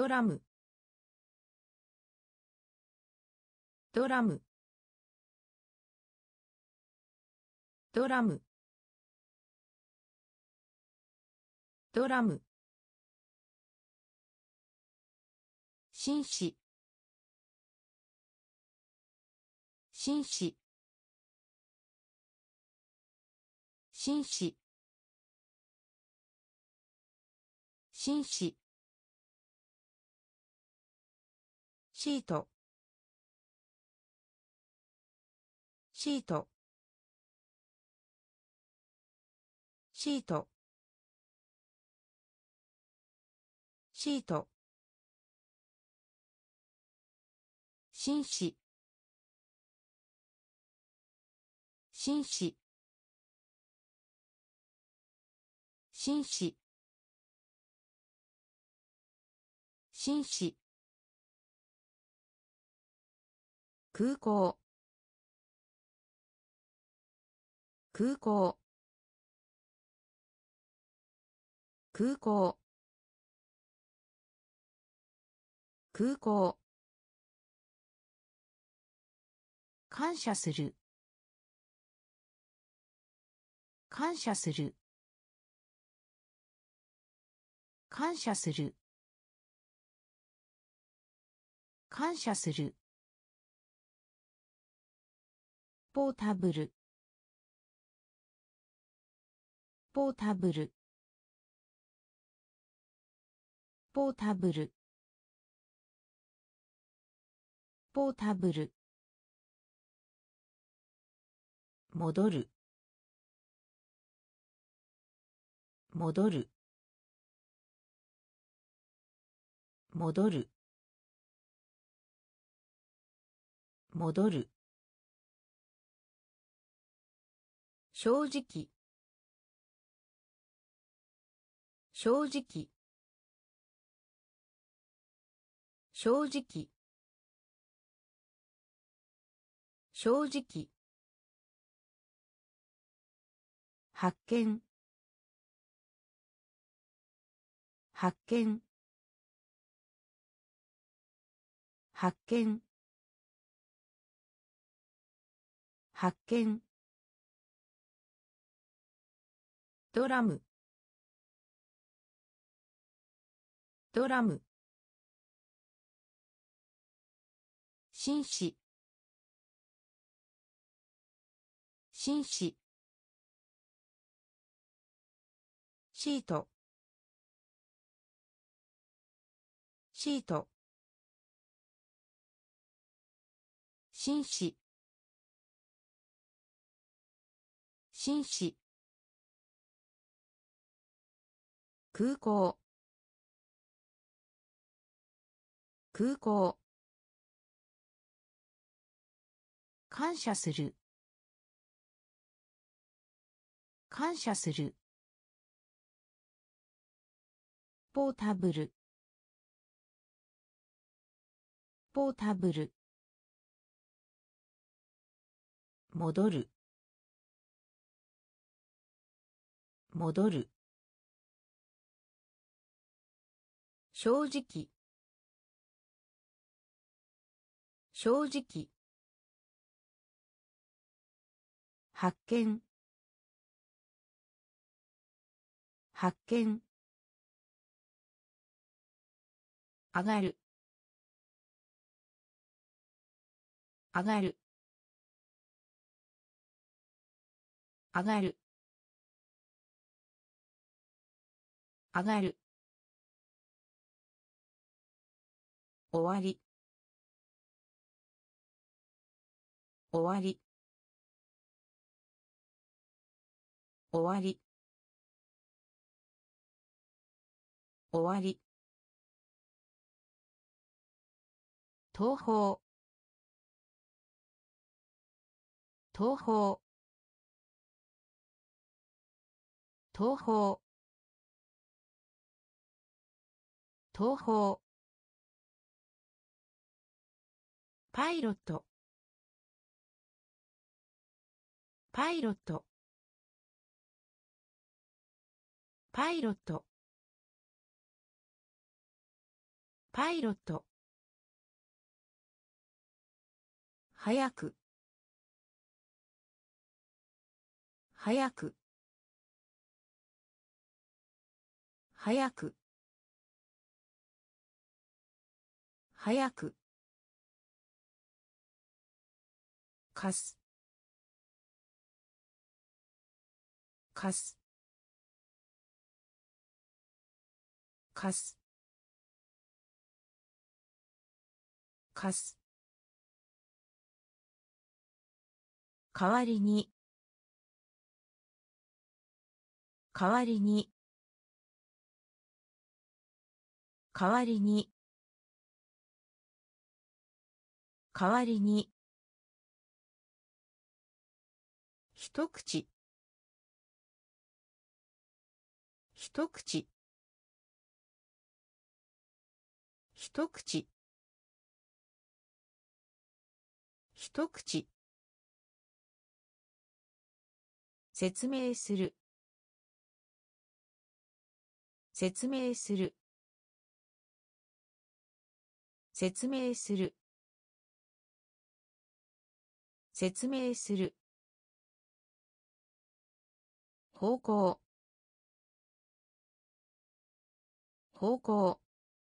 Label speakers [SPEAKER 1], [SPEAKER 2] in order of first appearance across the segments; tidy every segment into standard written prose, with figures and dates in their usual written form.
[SPEAKER 1] ドラムドラムドラムドラム紳士紳士紳士紳士シートシートシートシート紳士紳士紳士紳士空港空港空港空港感謝する感謝する感謝する感謝するポータブルポータブルポータブルポータブル戻る戻る戻る戻る正直正直正直正直発見発見発見発見ドラムドラム紳士紳士シートシート紳士紳士空港空港感謝する感謝するポータブルポータブル戻る戻る正直正直発見発見上がる上がる上がる上がる終わり終わり終わり終わり東方東方東方東方パイロットパイロットパイロットパイロット。早く。早く。早く。早く。かす。かす。かす。かす。代わりに。代わりに。代わりに。代わりに。一口。一口。一口。一口。説明する。説明する。説明する。説明する。方向。方向。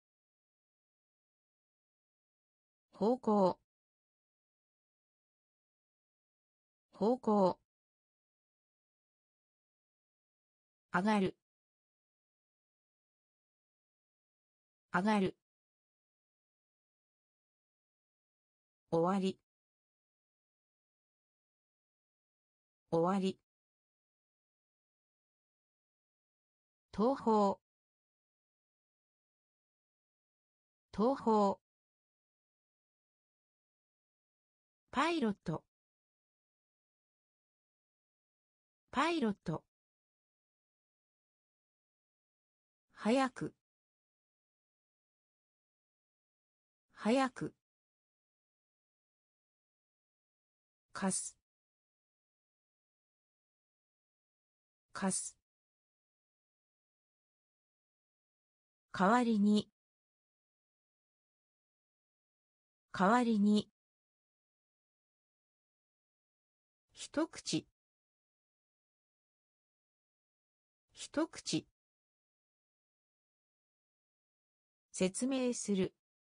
[SPEAKER 1] 方向。方向。上がる。上がる。終わり。終わり。東方。東方。パイロット。パイロット。早く。早く。かす。かす。代わりに。代わりに。一口。一口。説明する。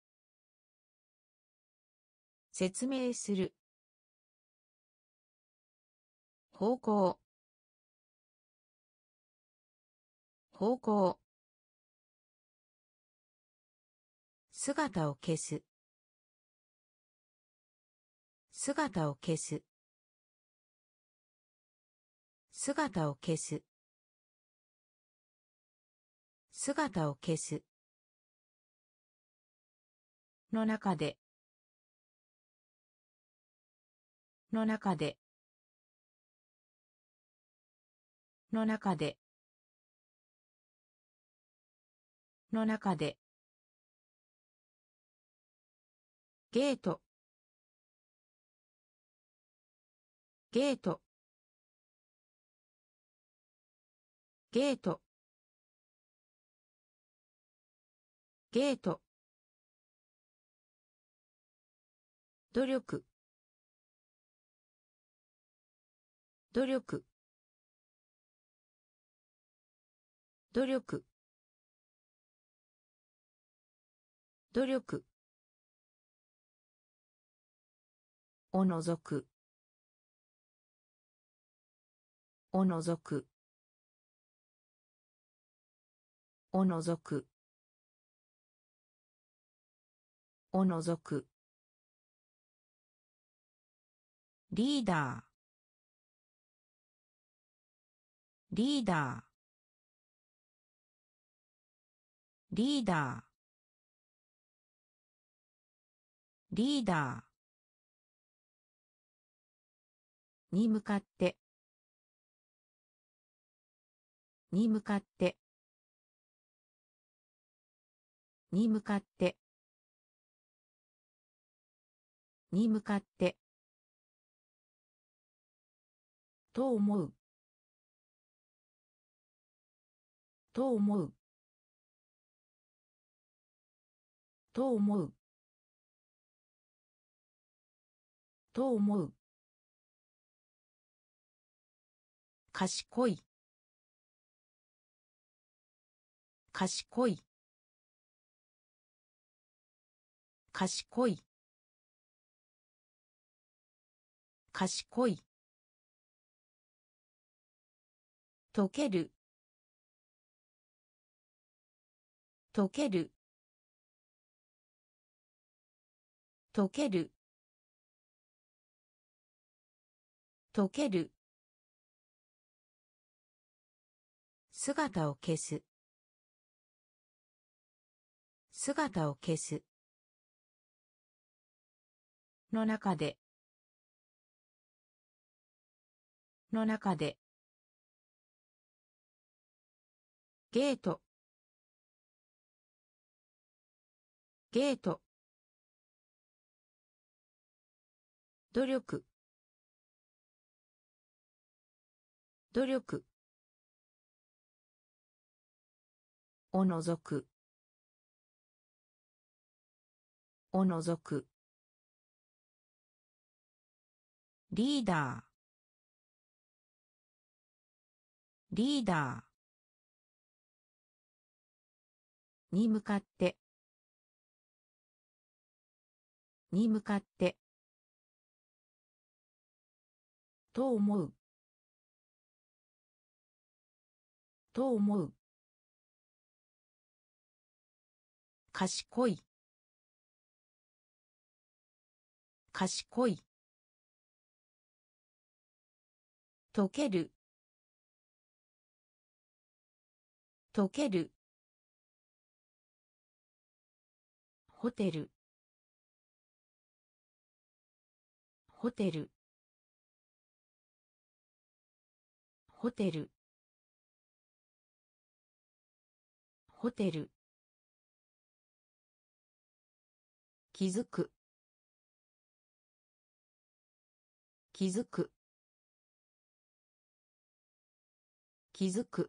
[SPEAKER 1] 説明する。方向。方向。姿を消す。姿を消す。姿を消す。姿を消す。の中で。の中で。の中で。の中で。ゲート。ゲート。ゲート。ゲート。努力。努力。努力。努力。おのぞく。おのぞく。おのぞく。おのぞく。リーダー。リーダー。リーダー。リーダー。に向かって。に向かって。に向かって。に向かって。と思う。と思う。 と思う。と思う。賢い。賢い。賢い。賢い。溶ける。溶ける。溶ける。溶ける。姿を消す。姿を消す。の中で。の中で。ゲート。ゲート。努力。努力。おのぞく。おのぞく。リーダー。リーダー。に向かって。に向かって。と思う。と思う。賢い。賢い。溶ける。溶ける。ホテル。ホテル。ホテル。ホテル。気づく。気づく。気づく。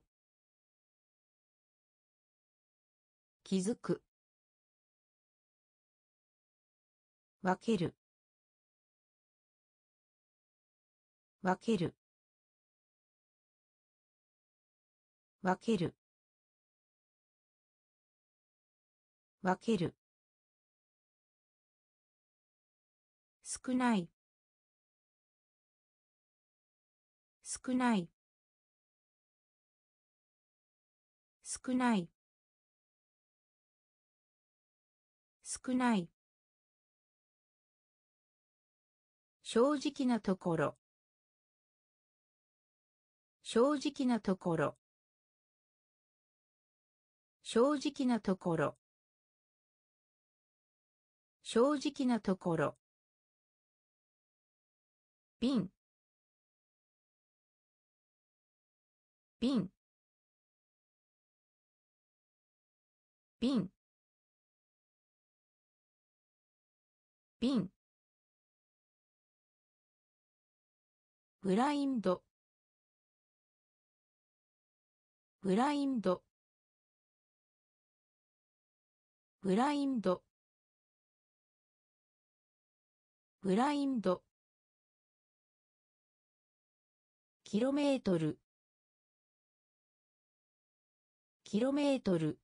[SPEAKER 1] 気づく。分ける。分ける。分ける。分ける。少ない。少ない。少ない。少ない。正直なところ。正直なところ。正直なところ。正直なところ。瓶。瓶。瓶。瓶。ブラインド。ブラインド。ブラインド。ブラインド。キロメートル。キロメートル。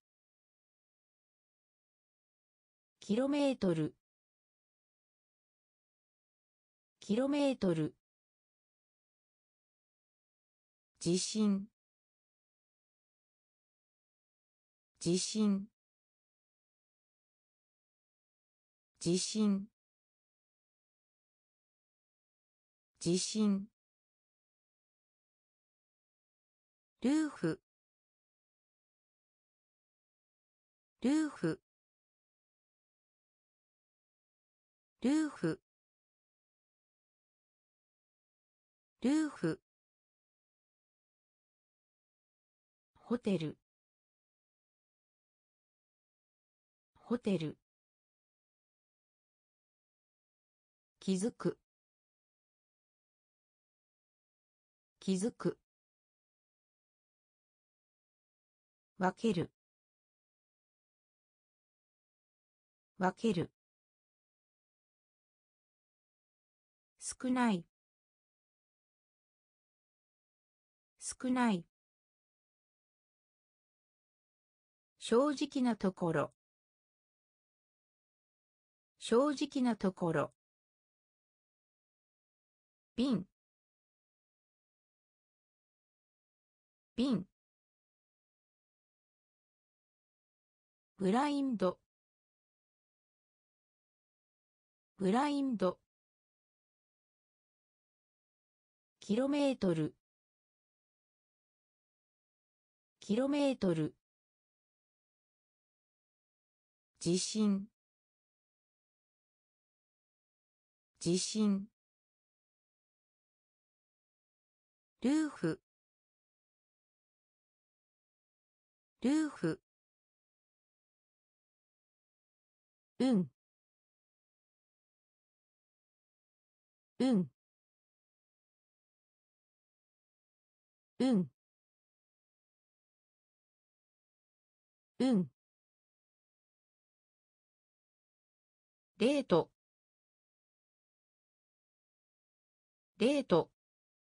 [SPEAKER 1] キロメートル。キロメートル。地震。地震。地震。地震。ルーフ。ルーフ。ルーフ。ルーフ。ホテル。ホテル。気づく。気づく。分ける。 分ける。少ない。少ない。正直なところ。正直なところ。瓶。瓶。ブラインド。ブラインド。キロメートル。キロメートル。地震。地震。ルーフ。ルーフ。うん。うん。うん。うん。デート。デート。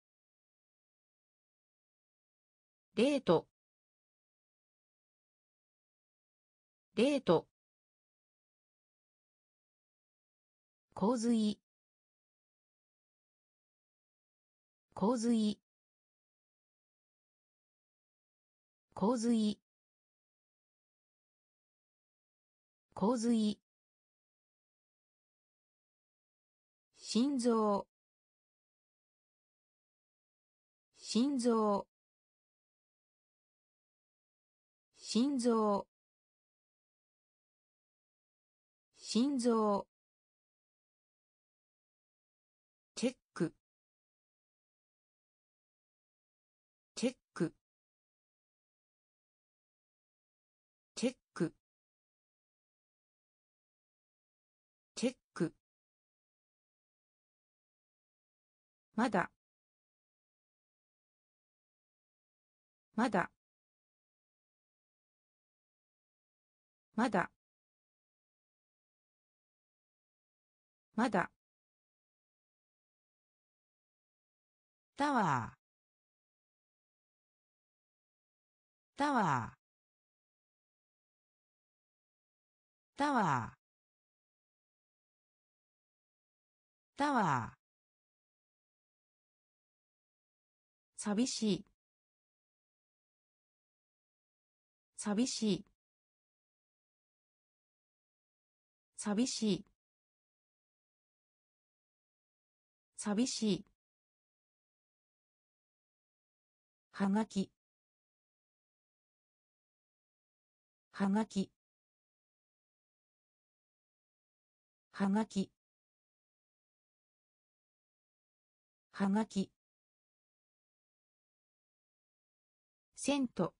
[SPEAKER 1] デート。デート。洪水。洪水。洪水。洪水。心臓。心臓。心臓。心臓。チェック。チェック。チェック。チェック。まだ。まだ。まだ。まだ。タワー。タワー。タワー。タワー。寂しい。寂しい。寂しい。寂しい。はがき。はがき。はがき。はがき。セント。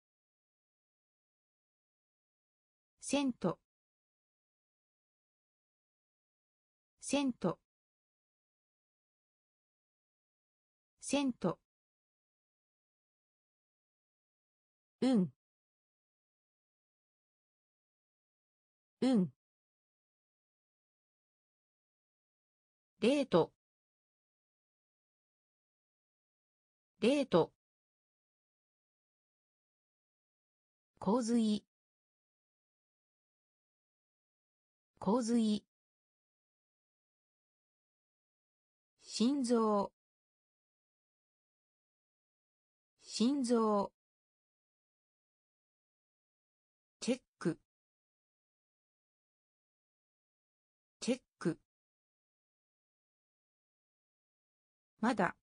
[SPEAKER 1] セント。セント。セント。うん。うん。デート。デート。洪水。洪水。心臓。心臓。チェック。チェック。まだ。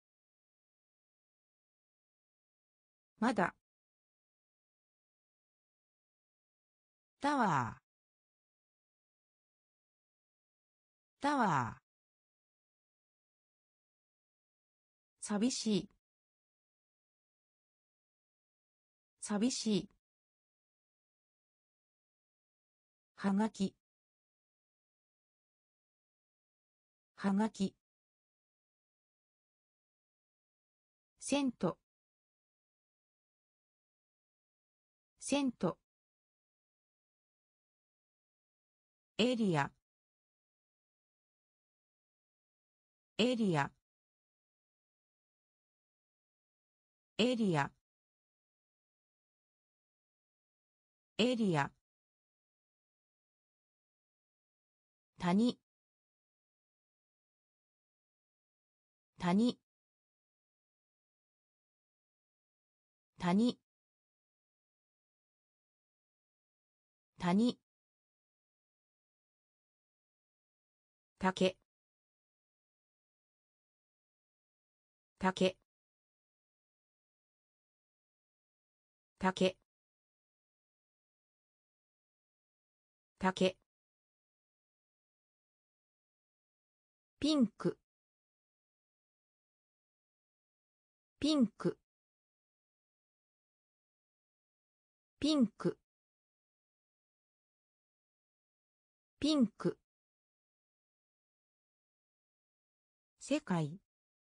[SPEAKER 1] まだ。タワー。タワー。寂しい。寂しい。はがき。はがき。セント。セント。 エリアエリアエリアエリア谷谷谷谷竹竹竹竹ピンクピンクピンクピンク世界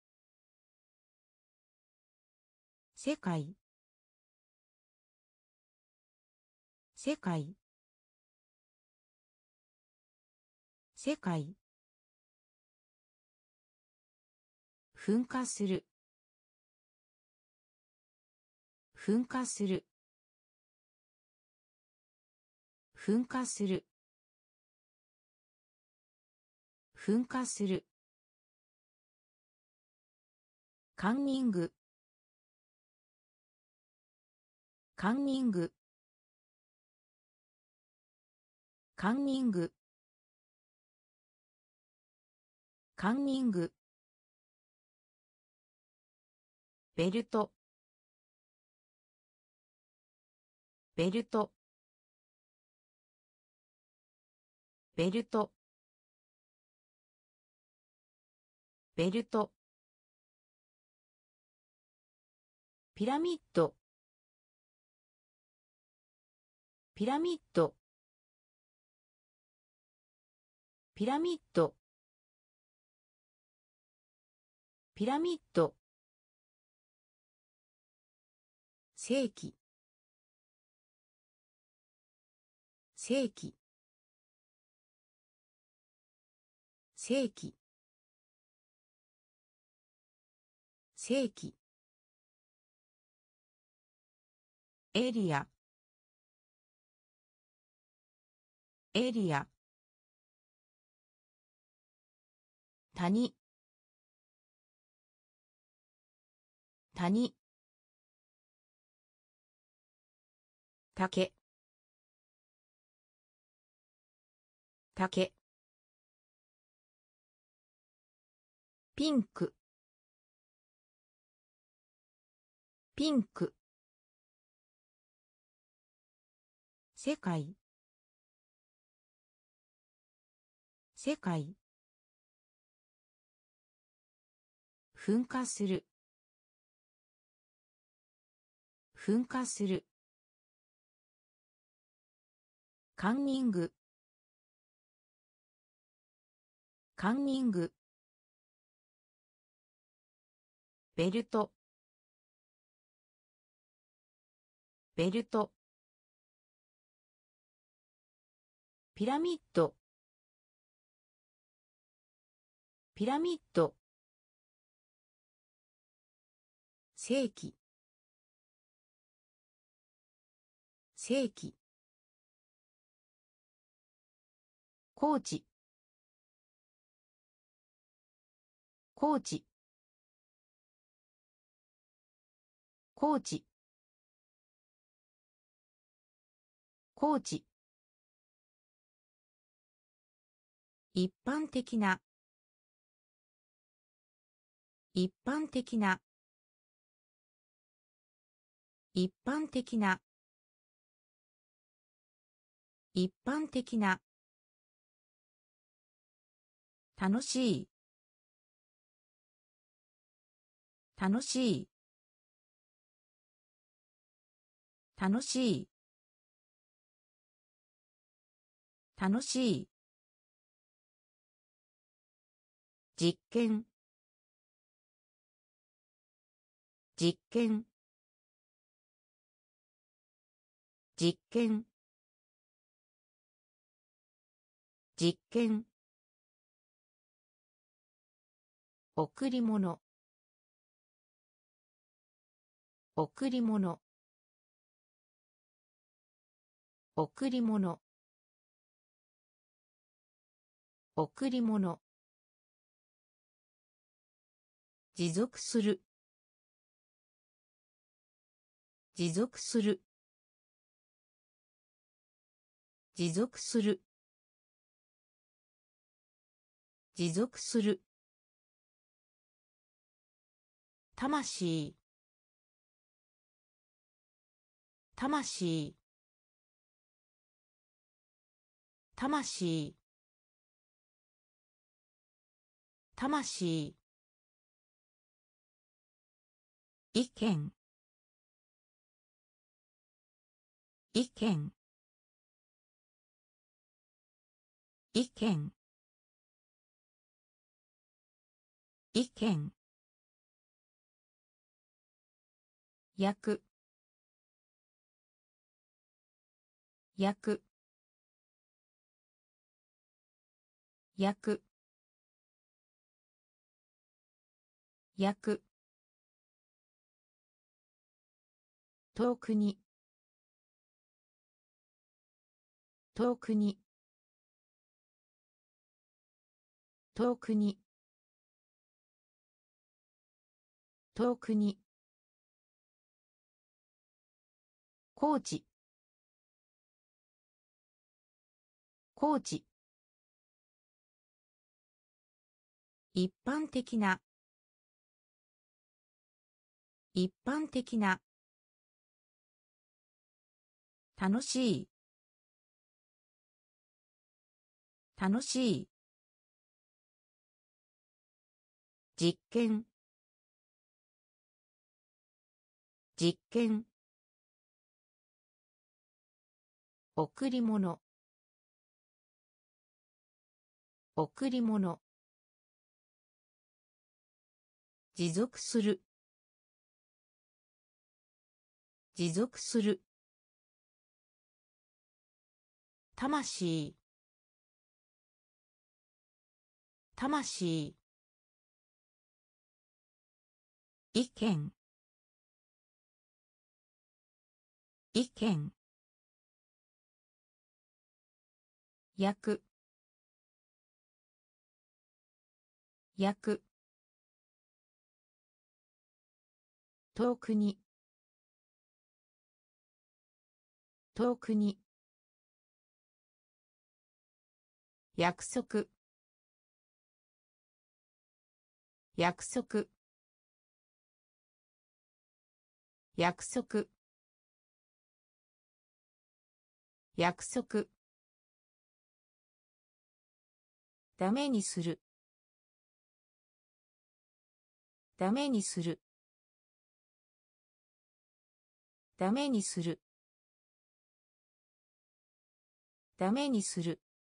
[SPEAKER 1] 世界世界世界噴火する噴火する噴火する噴火するカンニングカンニングカンニングカンニングベルトベルトベルトベルトピラミッドピラミッドピラミッドピラミッド世紀世紀世紀世紀エリアエリア谷谷竹竹ピンクピンク世界世界噴火する噴火するカンニングカンニングベルトベルトピラミッドピラミッド世紀世紀高知高知高知高知一般的な一般的な一般的な一般的な楽しい楽しい楽しい楽しい実験実験実験実験贈り物贈り物贈り物贈り物持続する持続する持続する持続する魂魂魂魂意見意見意見意見焼く焼く焼く焼く遠くに遠くに遠くに遠くに高知高知一般的な一般的な楽しい楽しい実験実験贈り物贈り物持続する持続する魂魂意見意見焼く焼く遠くに遠くに約束約束約束約束ダメにするダメにするダメにするダメにする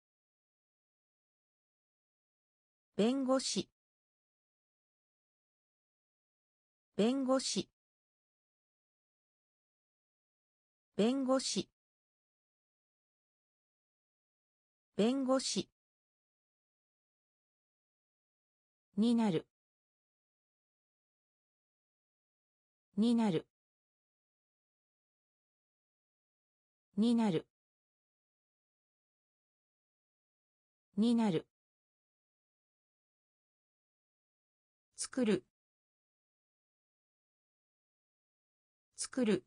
[SPEAKER 1] 弁護士弁護士弁護士弁護士になるになるになるになる作る作る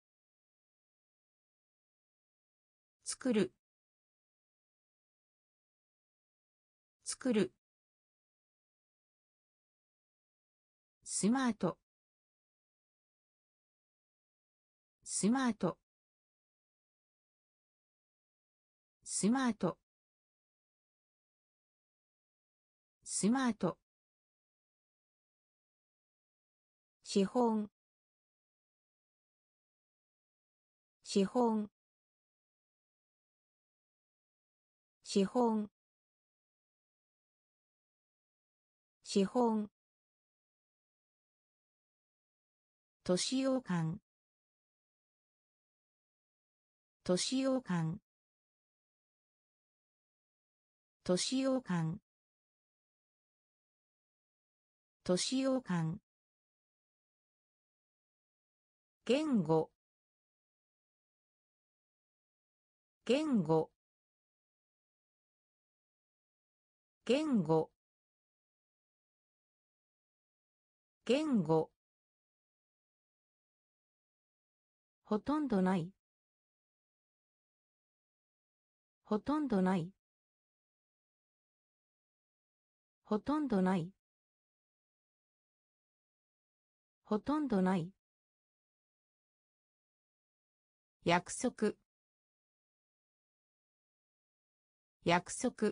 [SPEAKER 1] 作る作るスマートスマートスマートスマート資本資本資本資本都市洋館都市洋館図書館図書館言語言語言語言語ほとんどないほとんどないほとんどないほとんどない約束約束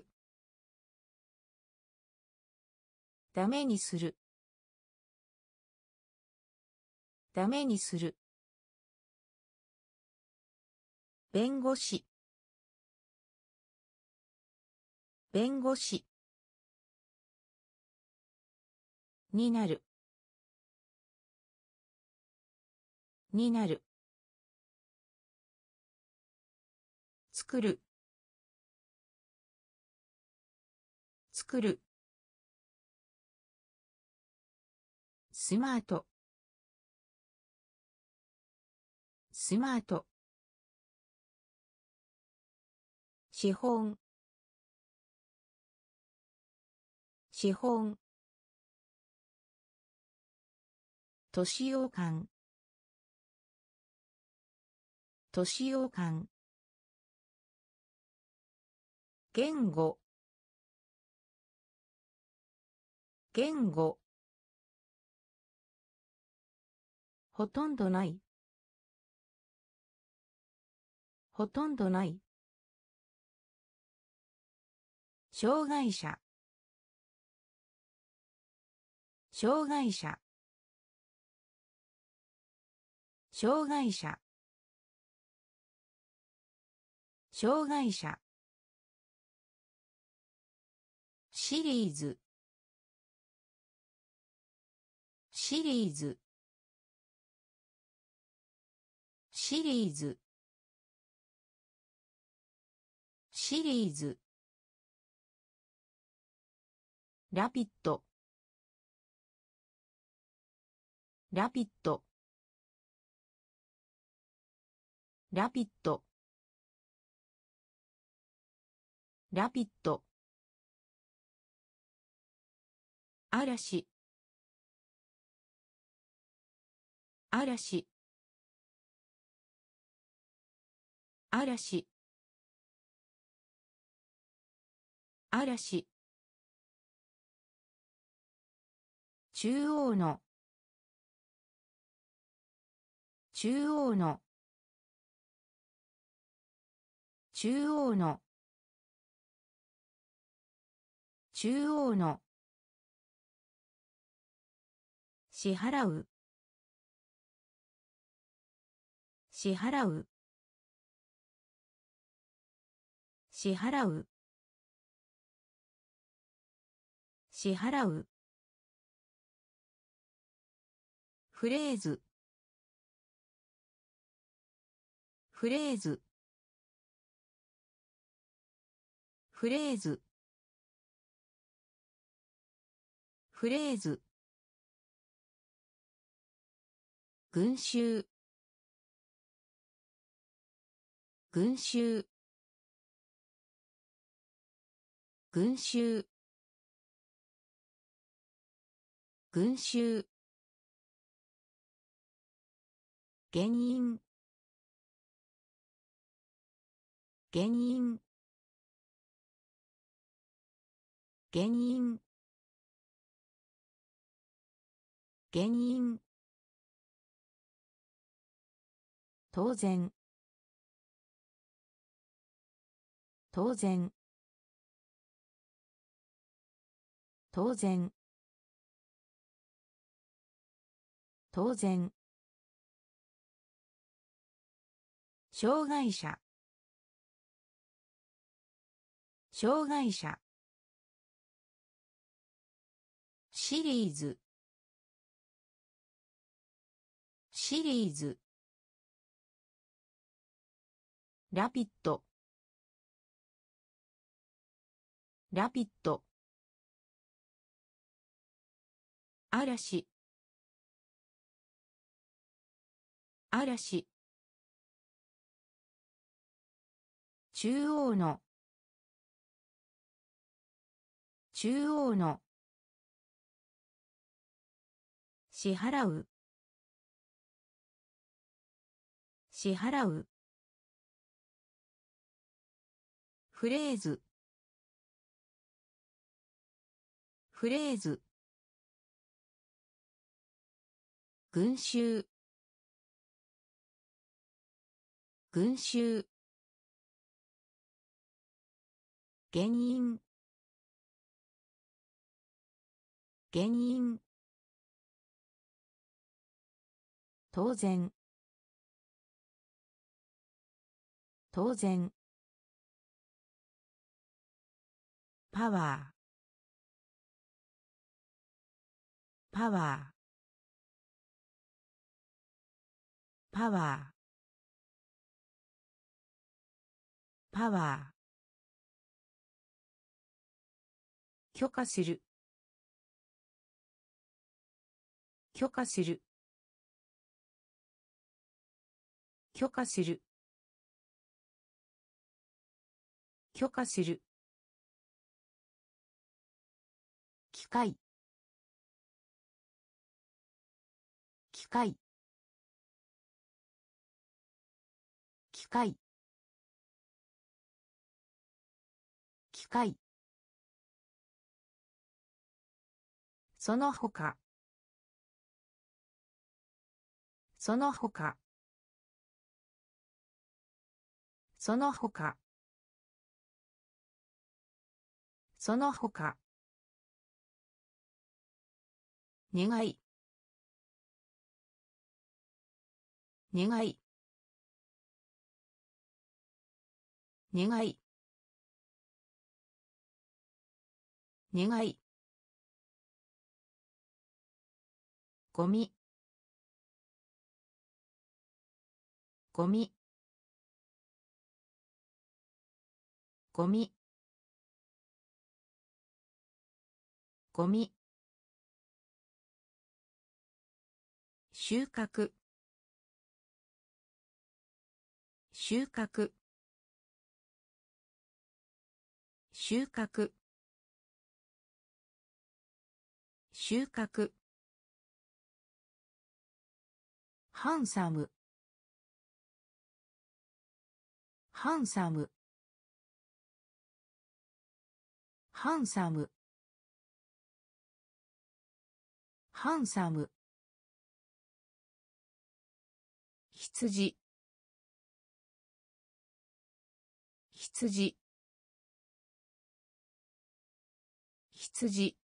[SPEAKER 1] ダメにするダメにする弁護士弁護士になるになる作る作るスマートスマート資本資本図書館図書館言語言語ほとんどないほとんどない障害者障害者障害者障害者シリーズシリーズシリーズシリーズラピッドラピッドラピッドラピッド嵐嵐嵐嵐中央の中央の中央の中央の支払う支払う支払う支払うフレーズフレーズフレーズフレーズ群衆群衆群衆群衆原因原因原因原因当然当然当然当然障害者障害者シリーズシリーズラピッドラピッド、嵐、嵐、中央の、中央の、支払う、支払う、フレーズ、フレーズ、群衆、群衆、原因、原因、当然、当然、パワー、パワー、パワー、パワー、許可する、許可する、許可する、許可する、機械、機械、機械、機械、その他、その他、その他、その他、願い、願い、願い、願い、ゴミ、ゴミ、ゴミ、ゴミ、収穫、収穫、収穫、収穫、ハンサム、ハンサム、ハンサム、ハンサム、羊、羊、羊、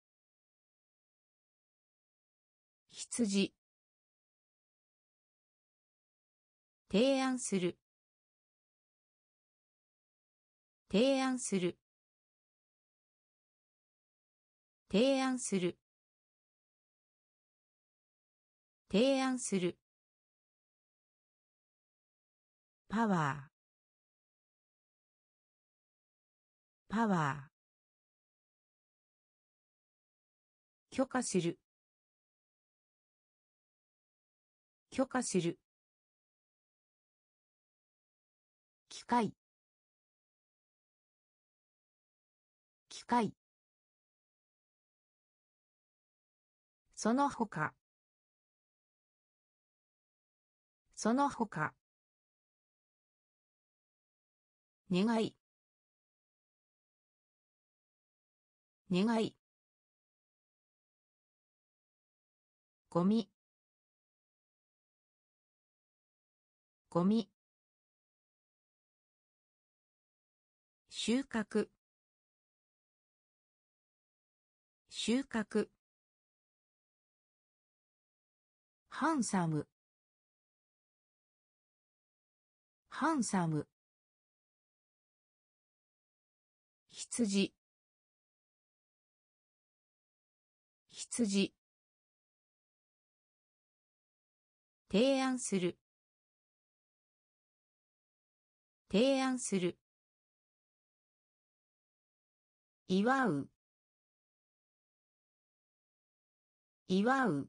[SPEAKER 1] 羊、提案する、提案する、提案する、提案する、パワー、パワー、許可する、許可する、機械、機械、その他、その他、願い、願い、ゴミ、ゴミ、収穫、収穫、ハンサム、ハンサム、羊、羊、提案する、提案する、 祝う祝う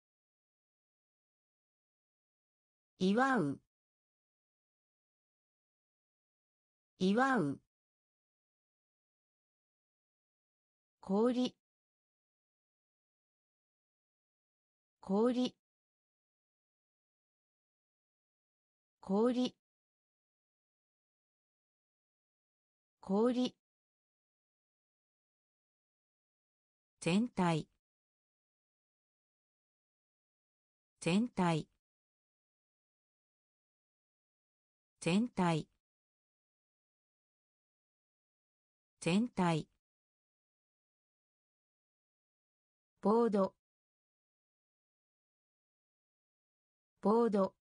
[SPEAKER 1] 祝う祝う氷氷氷氷全体全体全体全体ボードボード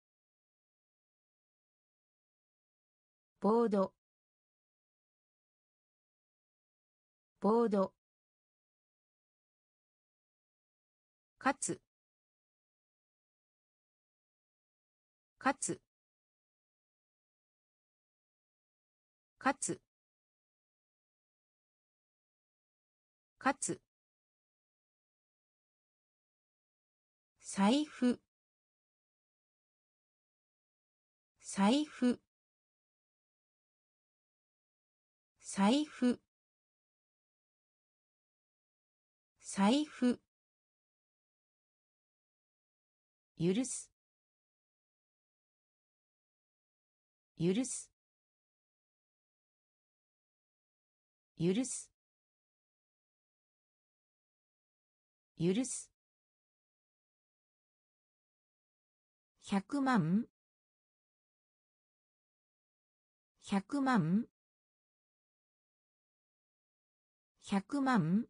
[SPEAKER 1] ボードボードかつかつかつかつ財布財布財布財布許す許す許す許す100万100万100万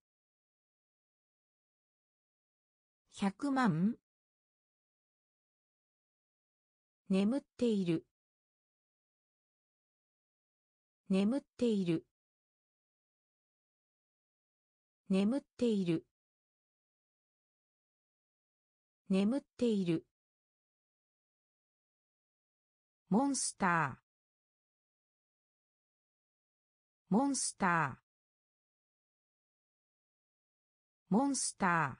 [SPEAKER 1] 100万眠っている眠っている眠っている眠っているモンスターモンスターモンスター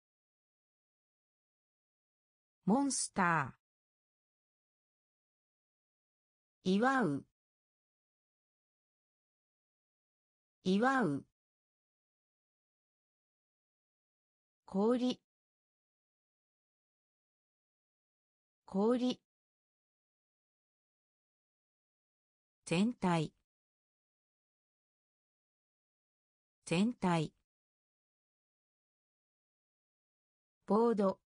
[SPEAKER 1] モンスター祝う祝う氷氷全体全体ボード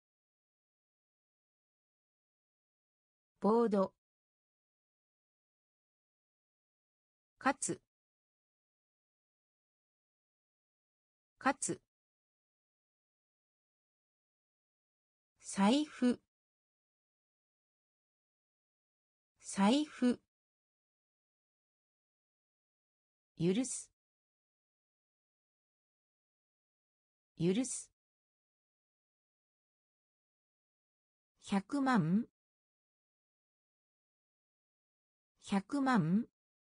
[SPEAKER 1] ボードかつかつ財布財布許す許す100万100万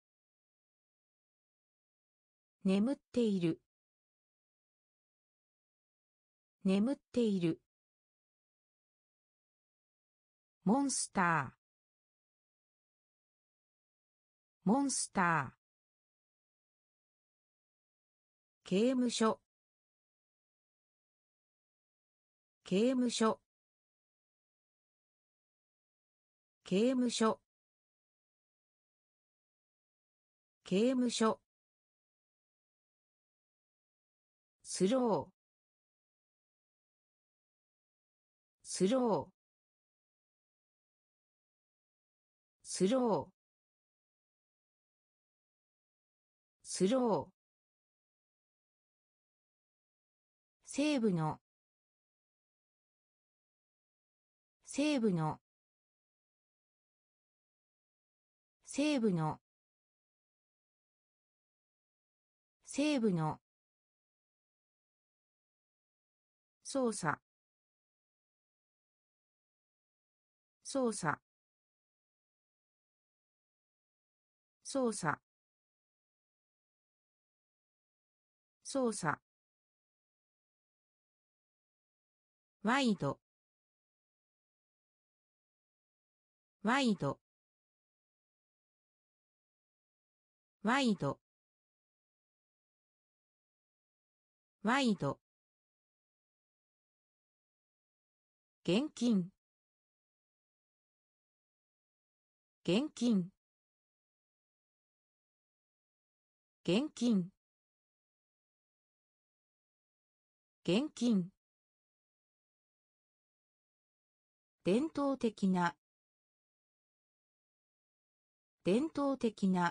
[SPEAKER 1] 眠っている眠っているモンスターモンスター刑務所刑務所刑務所刑務所スロースロースロースロー西部の西部の西部の西部の操作操作操作操作ワイドワイドワイドワイド現金現金現金現金伝統的な伝統的な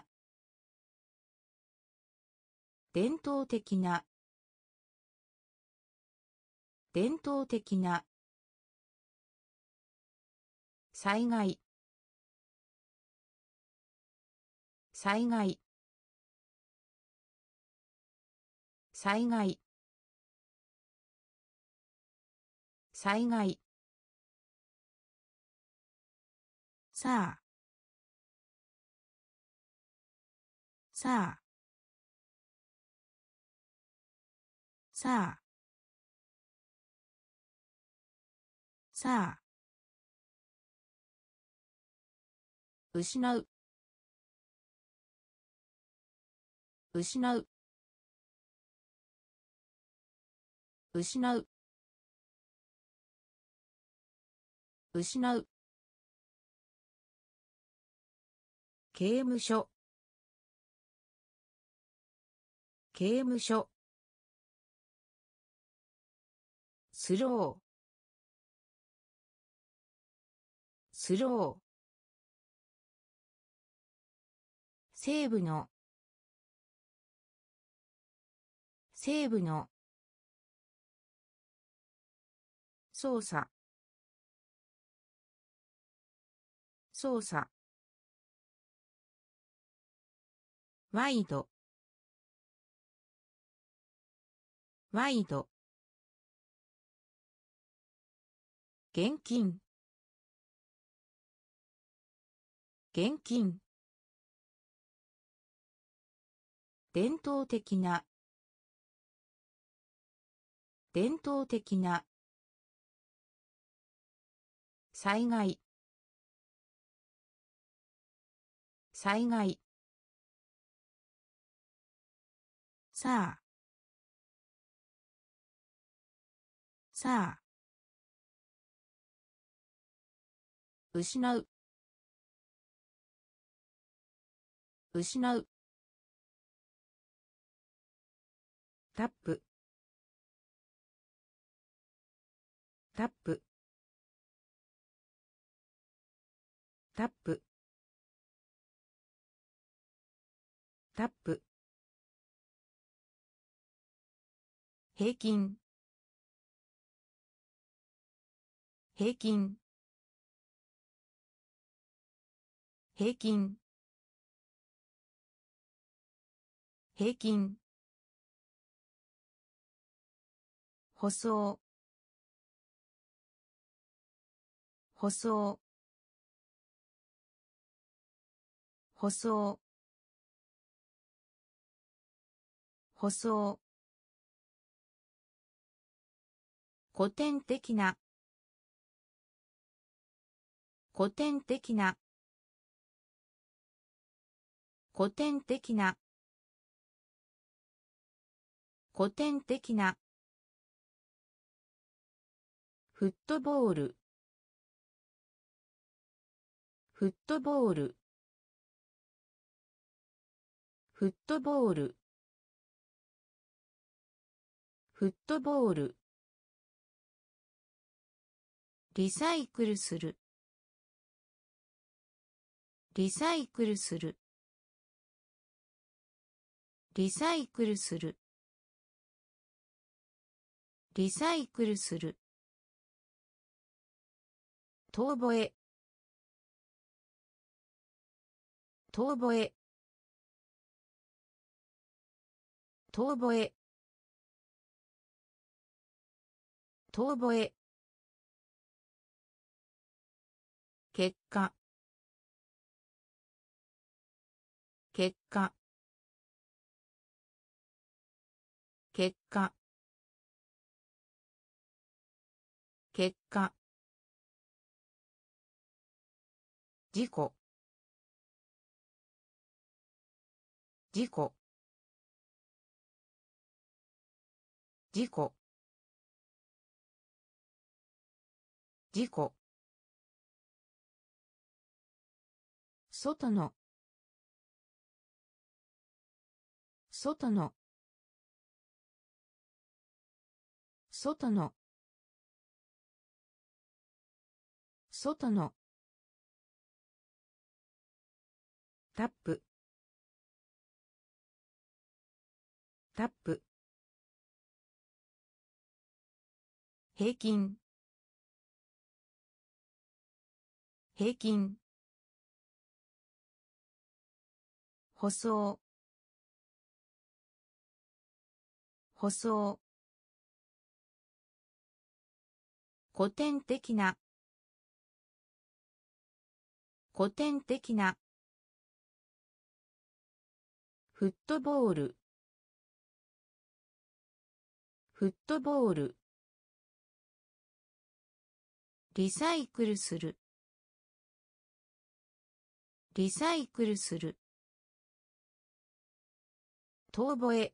[SPEAKER 1] 伝統的な伝統的な災害災害災害災害さあさあさあさあ失う失う失う失う刑務所刑務所スロースロー西部の西部の操作操作ワイドワイド現金現金伝統的な伝統的な災害災害さあさあ失う失うタップタップタップタップ平均平均平均平均舗装舗装舗装舗装古典的な古典的な古典的な古典的なフットボールフットボールフットボールフットボールリサイクルするリサイクルするリサイクルするリサイクルする遠吠え遠吠え遠吠え遠吠え結果結果結果結果事故事故事故事故外の外の外の外のタップタップ平均平均舗装舗装古典的な古典的なフットボールフットボールリサイクルするリサイクルする遠吠え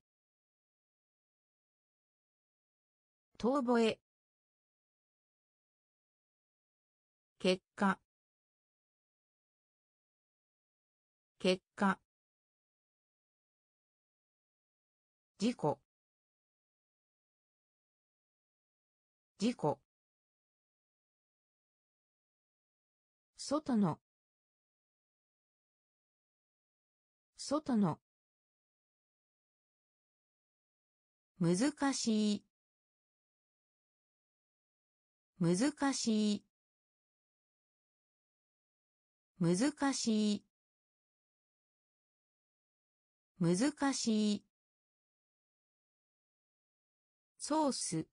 [SPEAKER 1] 遠吠え結果結果事故事故外の外の難しい難しい難しい難しいソース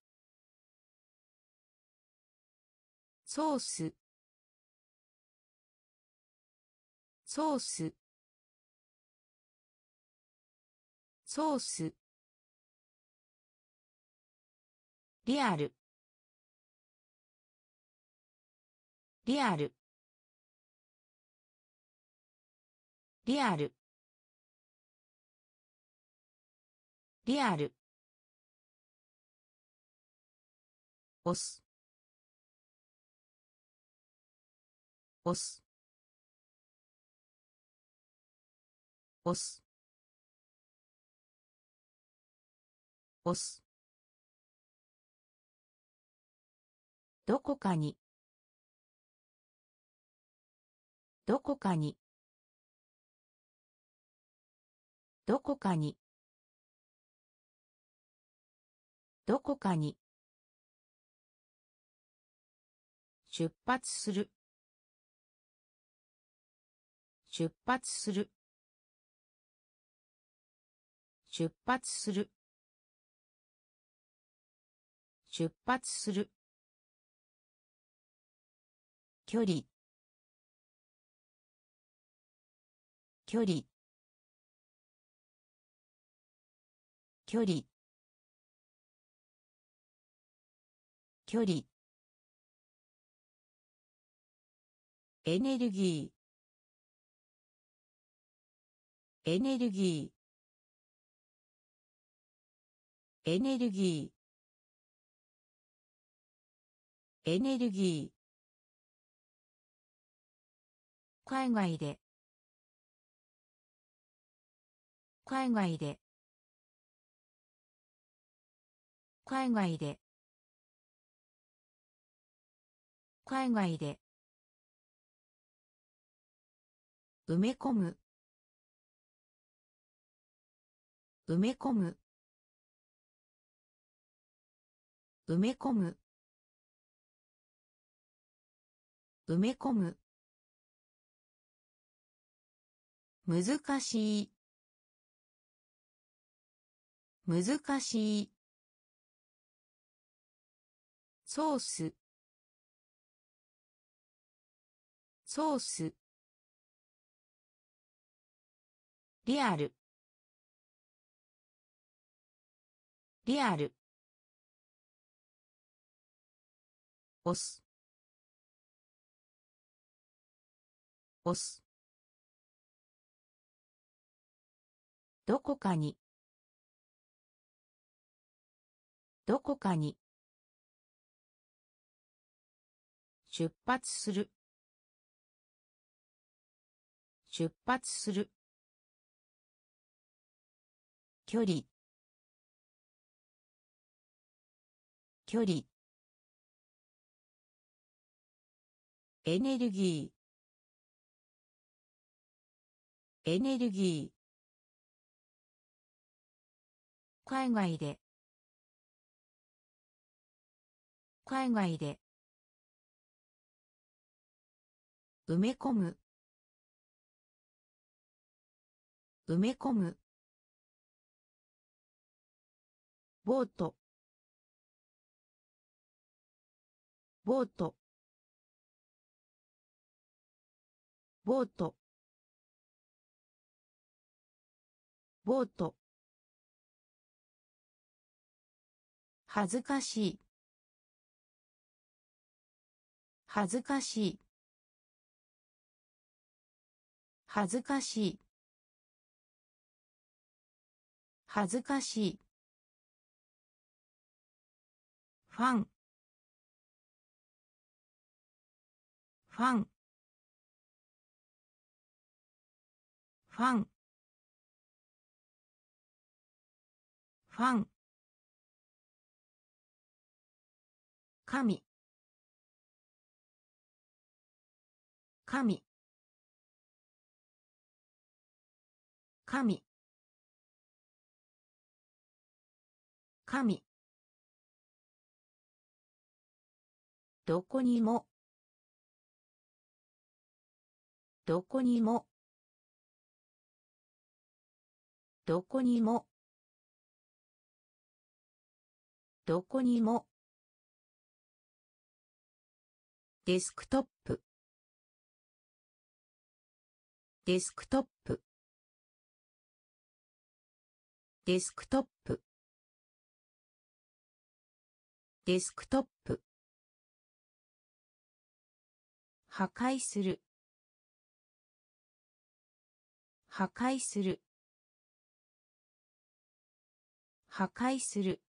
[SPEAKER 1] ソースソースソースリアルリアルリアルリアル押す押す押す押すどこかにどこかにどこかにどこかに出発する出発する出発する出発する距離距離距離距離エネルギーエネルギーエネルギーエネルギー海外で海外で海外で海外で埋め込む埋め込む埋め込む埋め込む難しい難しいソースソースリアルリアル押す押すどこかにどこかに出発する出発する距離距離エネルギーエネルギー海外で海外で埋め込む埋め込むボートボートボートボート恥ずかしい恥ずかしい恥ずかしい恥ずかしいファンファンファンファン神神神神どこにもどこにもどこにもどこにもデスクトップデスクトップデスクトップデスクトップ破壊する破壊する破壊する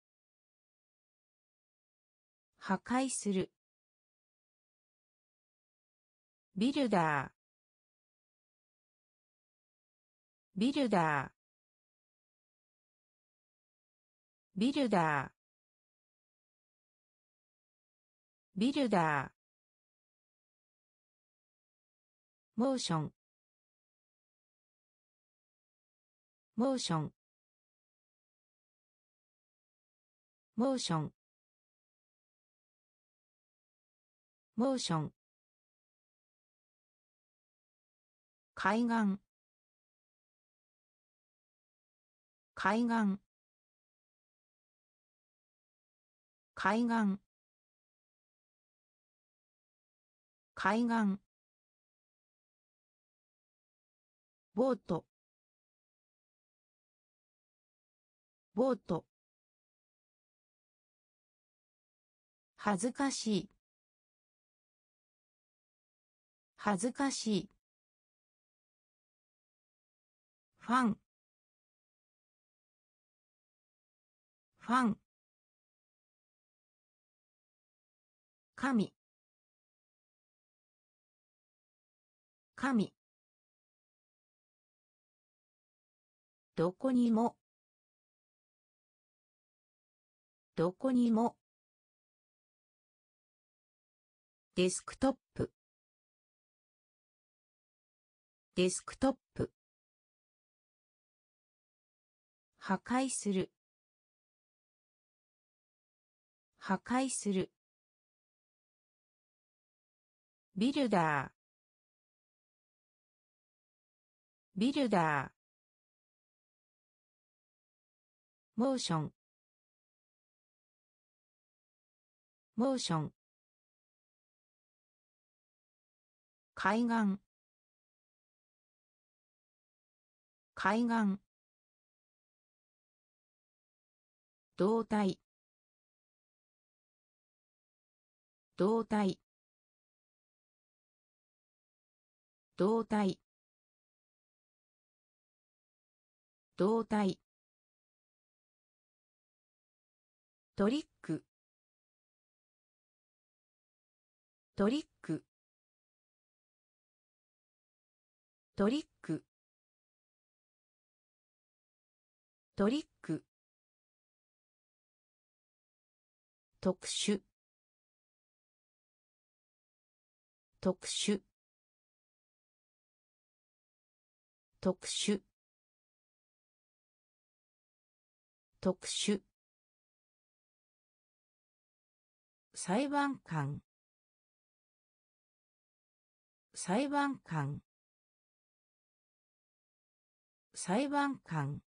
[SPEAKER 1] 破壊するビルダービルダービルダービルダーモーションモーションモーションモーション海岸海岸海岸海岸ボートボート恥ずかしい恥ずかしいファンファン神神どこにもどこにもデスクトップデスクトップ破壊する破壊するビルダービルダーモーションモーション海岸海岸動体動体動体動体トリックトリックトリックトリック特殊特殊特殊特殊裁判官裁判官裁判官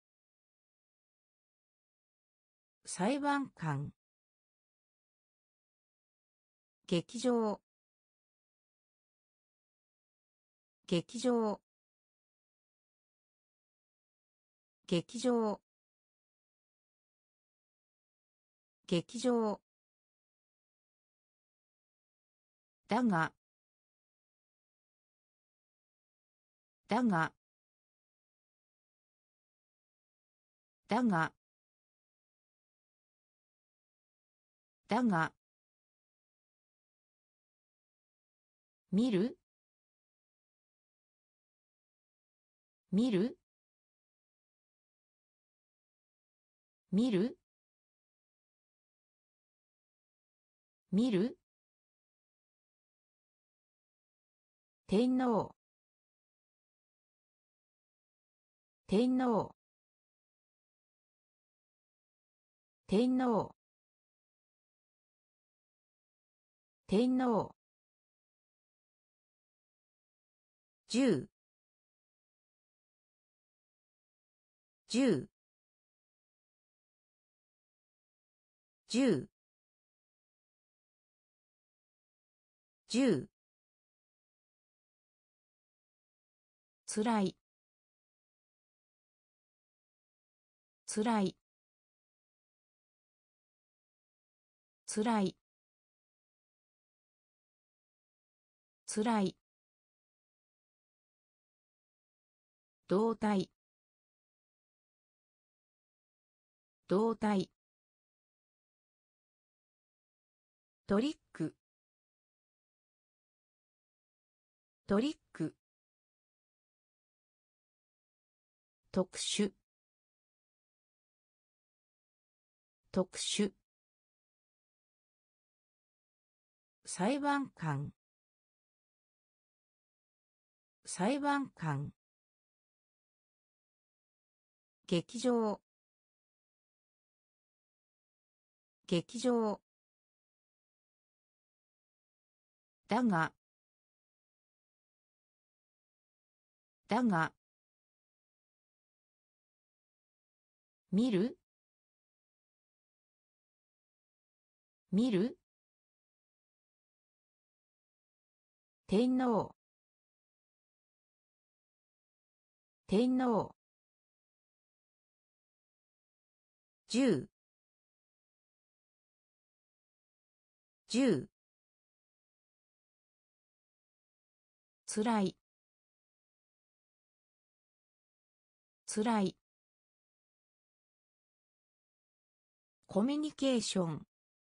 [SPEAKER 1] 裁判官劇場劇場劇場劇場だがだがだがだが見る見る見る見る天皇天皇天皇天皇10 10 10 10つらいつらいつらいつらい動体動体トリックトリック特殊特殊裁判官裁判官劇場劇場だがだが見る見る天皇天皇10 10つらいつらいコミュニケーション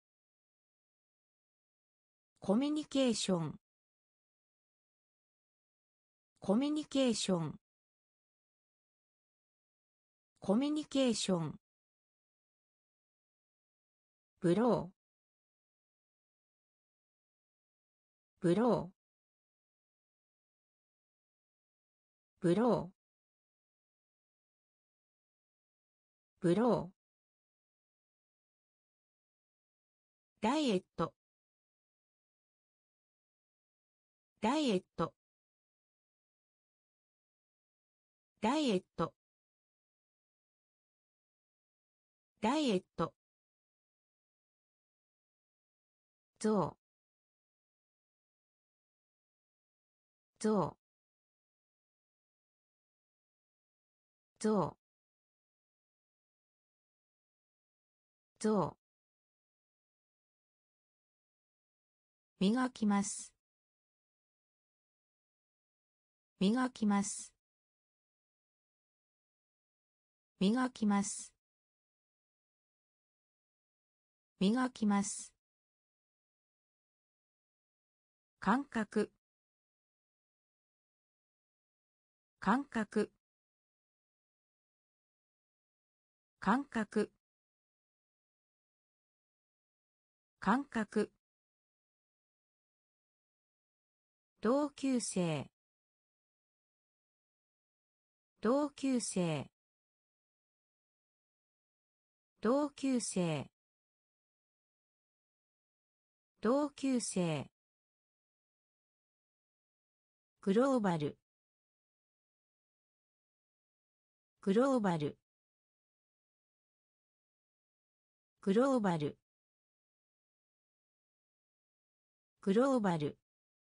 [SPEAKER 1] コミュニケーションコミュニケーションコミュニケーションブローブローブローブローダイエットダイエットダイエットダイエットゾウゾウゾウ象磨きます磨きます磨きます磨きます感覚感覚感覚感覚同級生同級生同級生同級生グローバルグローバルグローバルグローバル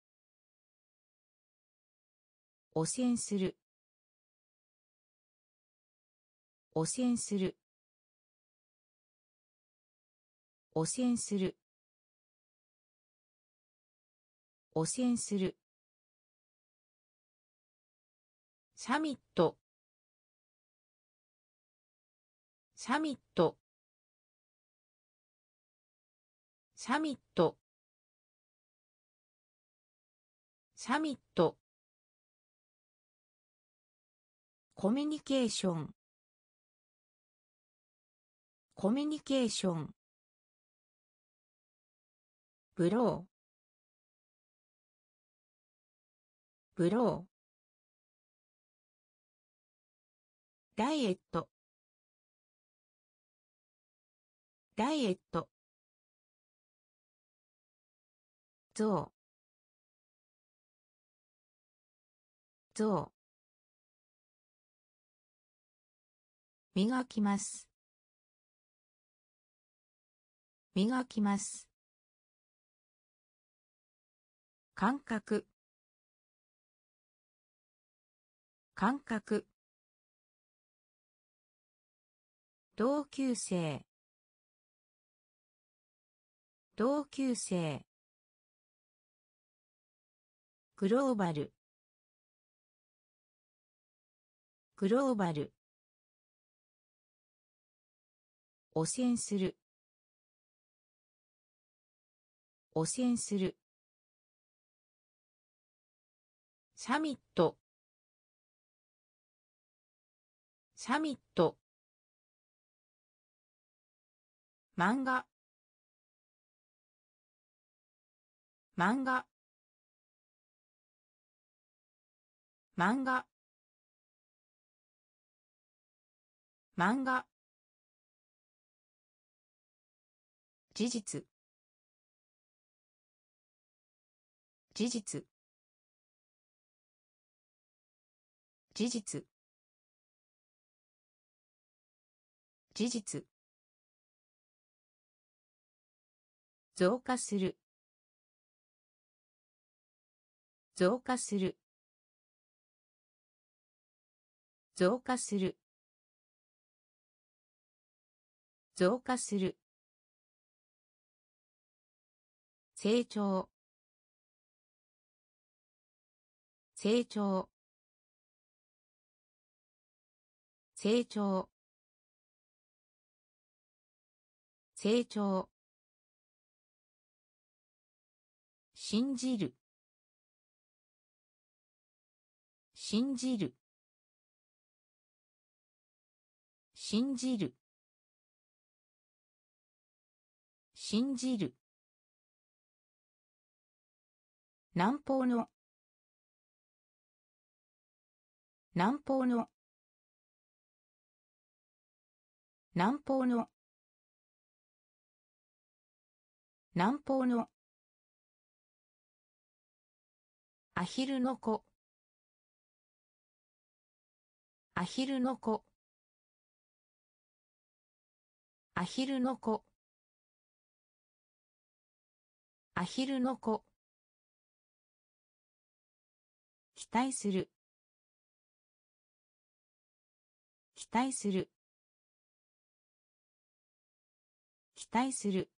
[SPEAKER 1] 汚染する汚染する汚染する汚染するサミットサミットサミットサミットコミュニケーションコミュニケーションブローブローダイエットダイエット象象磨きます磨きます感覚感覚同級生同級生グローバルグローバル汚染する汚染するサミットサミット漫画漫画漫画漫画事実事実事実事実増加する増加する増加する増加する成長成長成長成長信じる信じる信じる信じる南方の南方の南方の南方のアヒルの子アヒルの子アヒルの子アヒルの子期待する期待する期待する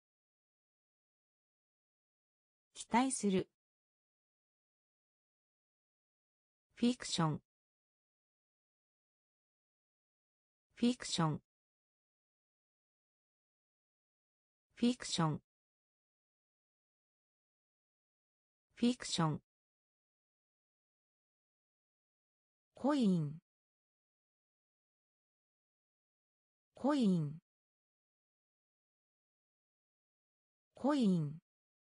[SPEAKER 1] 期待するフィクションフィクションフィクションフィクションコインコインコイン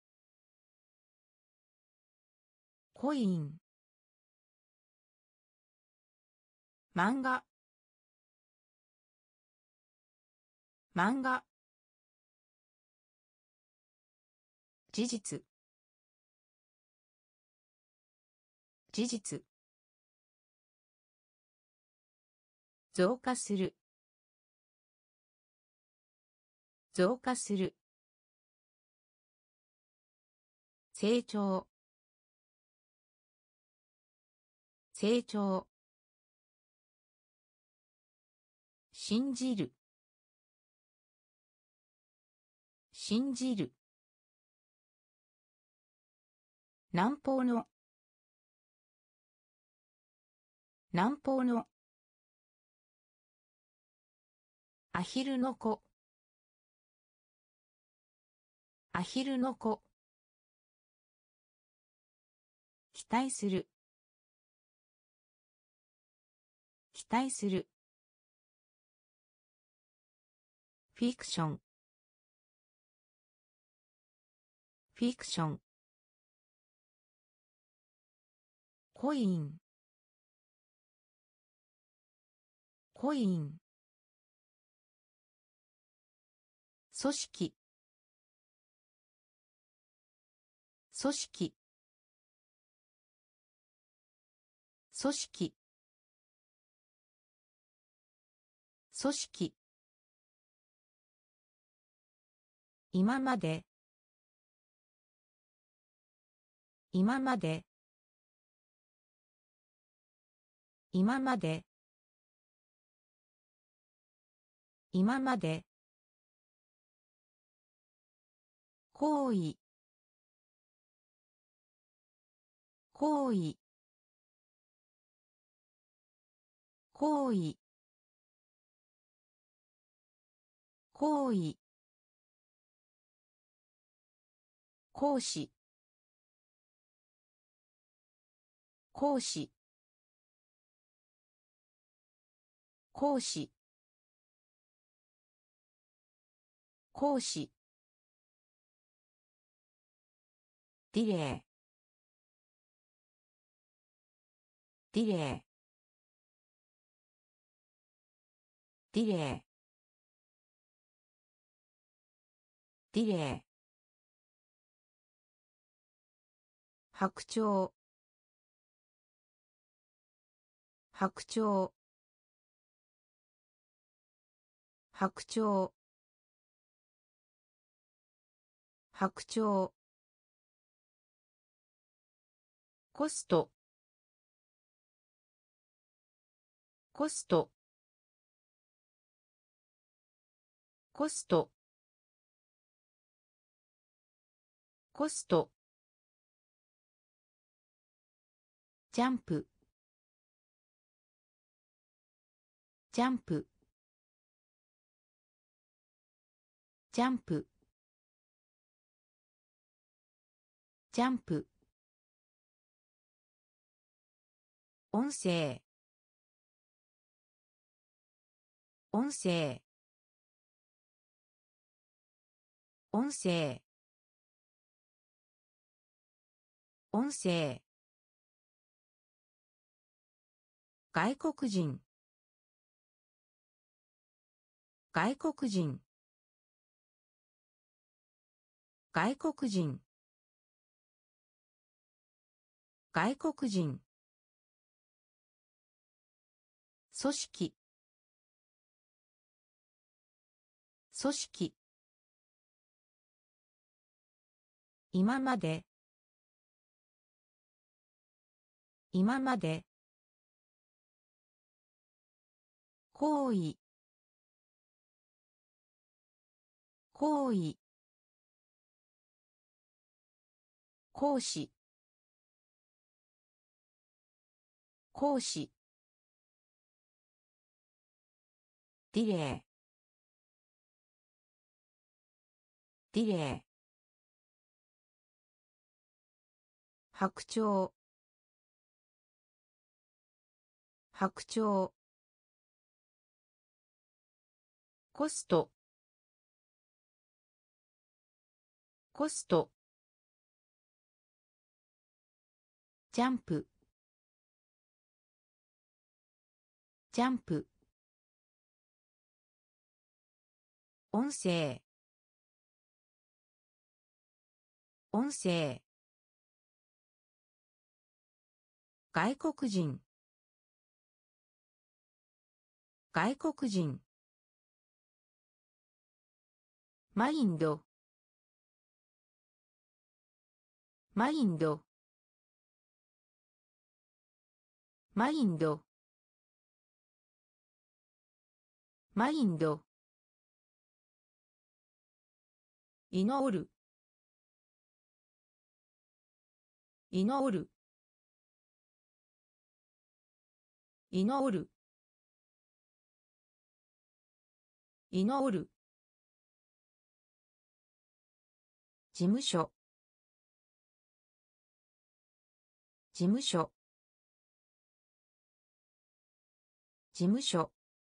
[SPEAKER 1] コイン漫画漫画事実事実増加する増加する成長成長信じる信じる南方の南方のアヒルの子アヒルの子期待する期待するフィクションフィクションコインコイン組織組織組織組織今まで今まで今まで今まで行為行為行為行為講師講師講師講師ディレイディレイディレイディレイ白鳥白鳥白鳥白鳥コストコストコストコストジャンプジャンプジャンプジャンプ音声音声音声音声外国人外国人外国人外国人組織組織今まで今まで行為行為、講師、講師、ディレイ、ディレイ、白鳥、白鳥、コスト、コスト、ジャンプ、ジャンプ、音声、音声、外国人、外国人、マインド、マインド、マインド、マインド、祈る、祈る、祈る、祈る、事務所、事務所、事務所、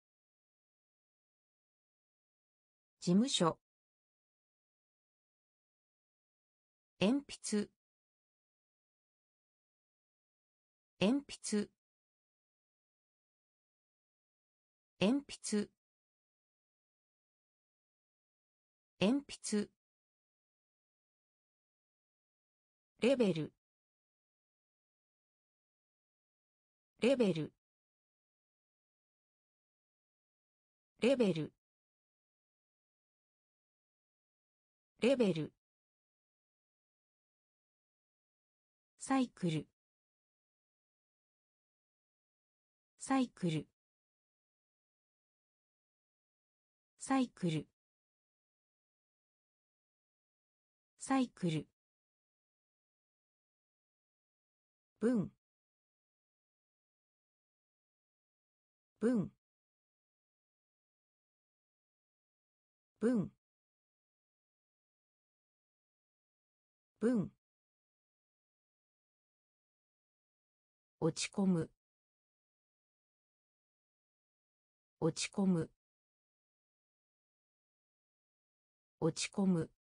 [SPEAKER 1] 事務所、鉛筆、鉛筆、鉛筆、鉛筆、レベル、レベル、レベル、レベル、サイクル、サイクル、サイクル、サイクル、文、文、文、文、落ち込む、落ち込む、落ち込む、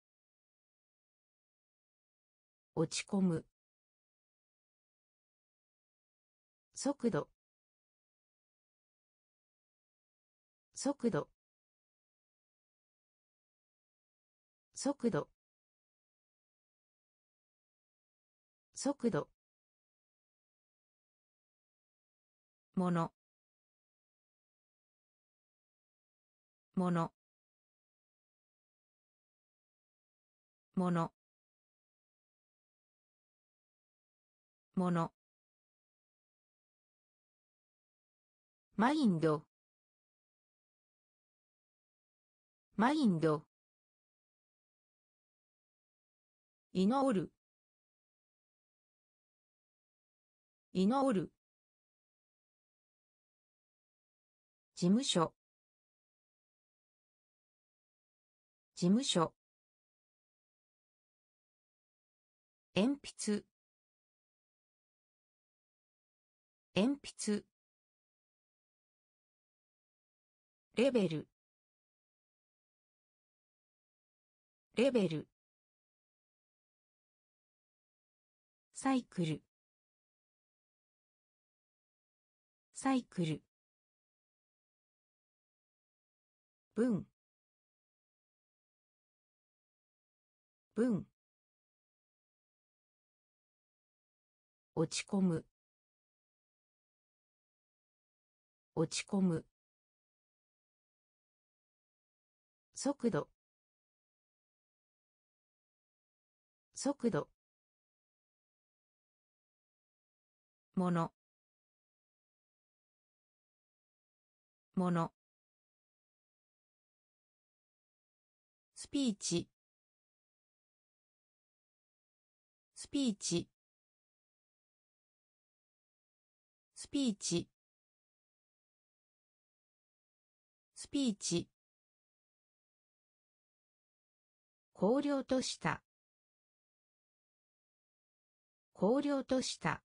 [SPEAKER 1] 落ち込む、速度、速度、速度、速度、もの、もの、もの、もの、マインド、マインド、祈る、祈る、事務所、事務所、鉛筆、鉛筆、レベル、レベル、サイクル、サイクル、文、文、落ち込む、落ち込む、速度、速度、もの、もの、 スピーチスピーチスピーチスピーチ荒涼とした荒涼とした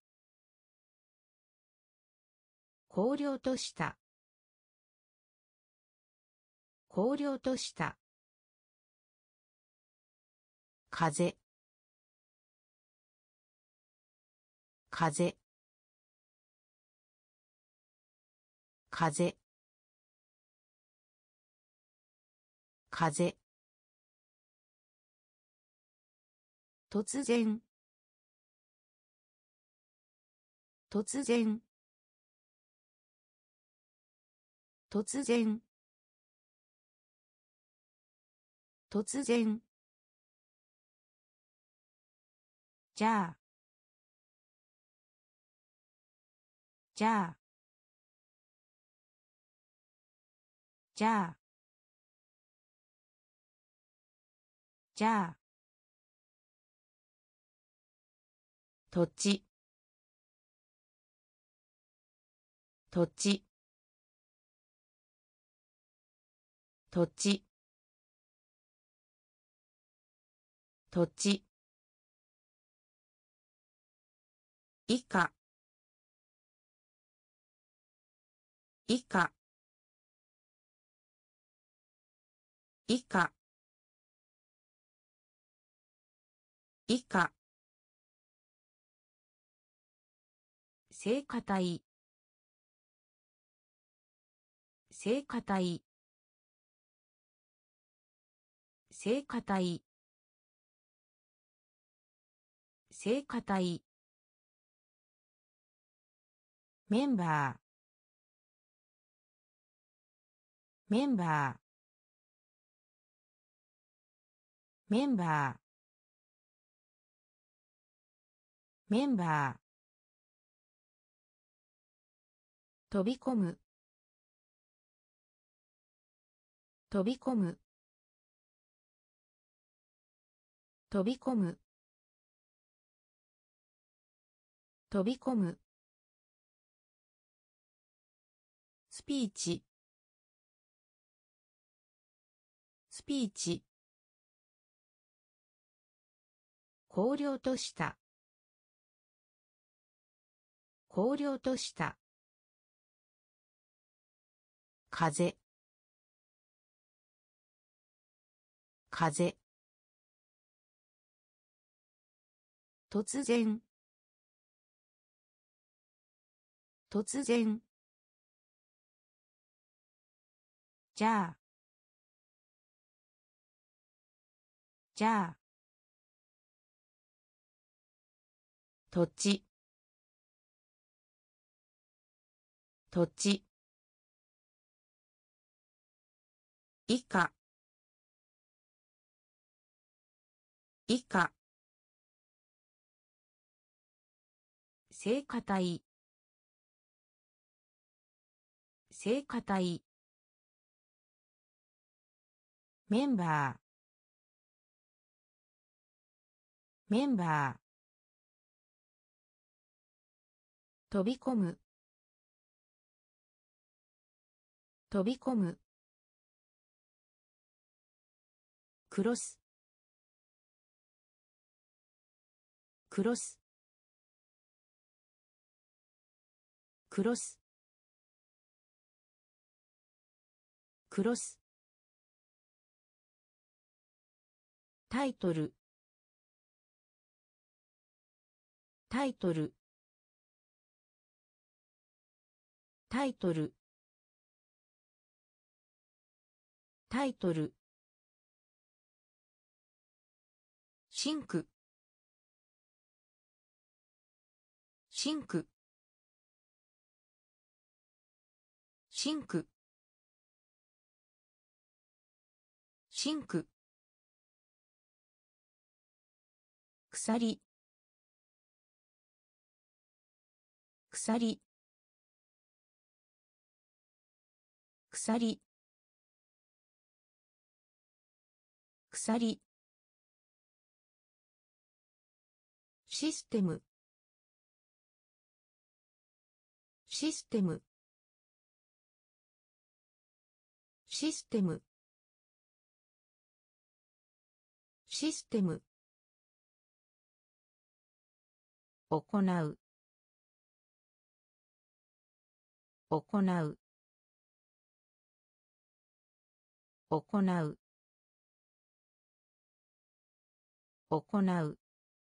[SPEAKER 1] 荒涼とした荒涼とした風風風風突然突然突然突然じゃあじゃあじゃあじゃあ土地土地土地土地以下以下以下以下聖歌隊聖歌隊聖歌隊聖歌隊メンバーメンバーメンバーメンバー飛び込む飛び込む飛び込む飛び込むスピーチスピーチ荒涼とした荒涼とした風風突然突然じゃあじゃあ土地土地以下以下聖歌隊聖歌隊メンバーメンバー飛び込む飛び込むクロスクロスクロスクロスタイトルタイトルタイトルタイトルシンクシンクシンクシンク鎖鎖鎖鎖システムシステムシステムシステム行う行う行う行う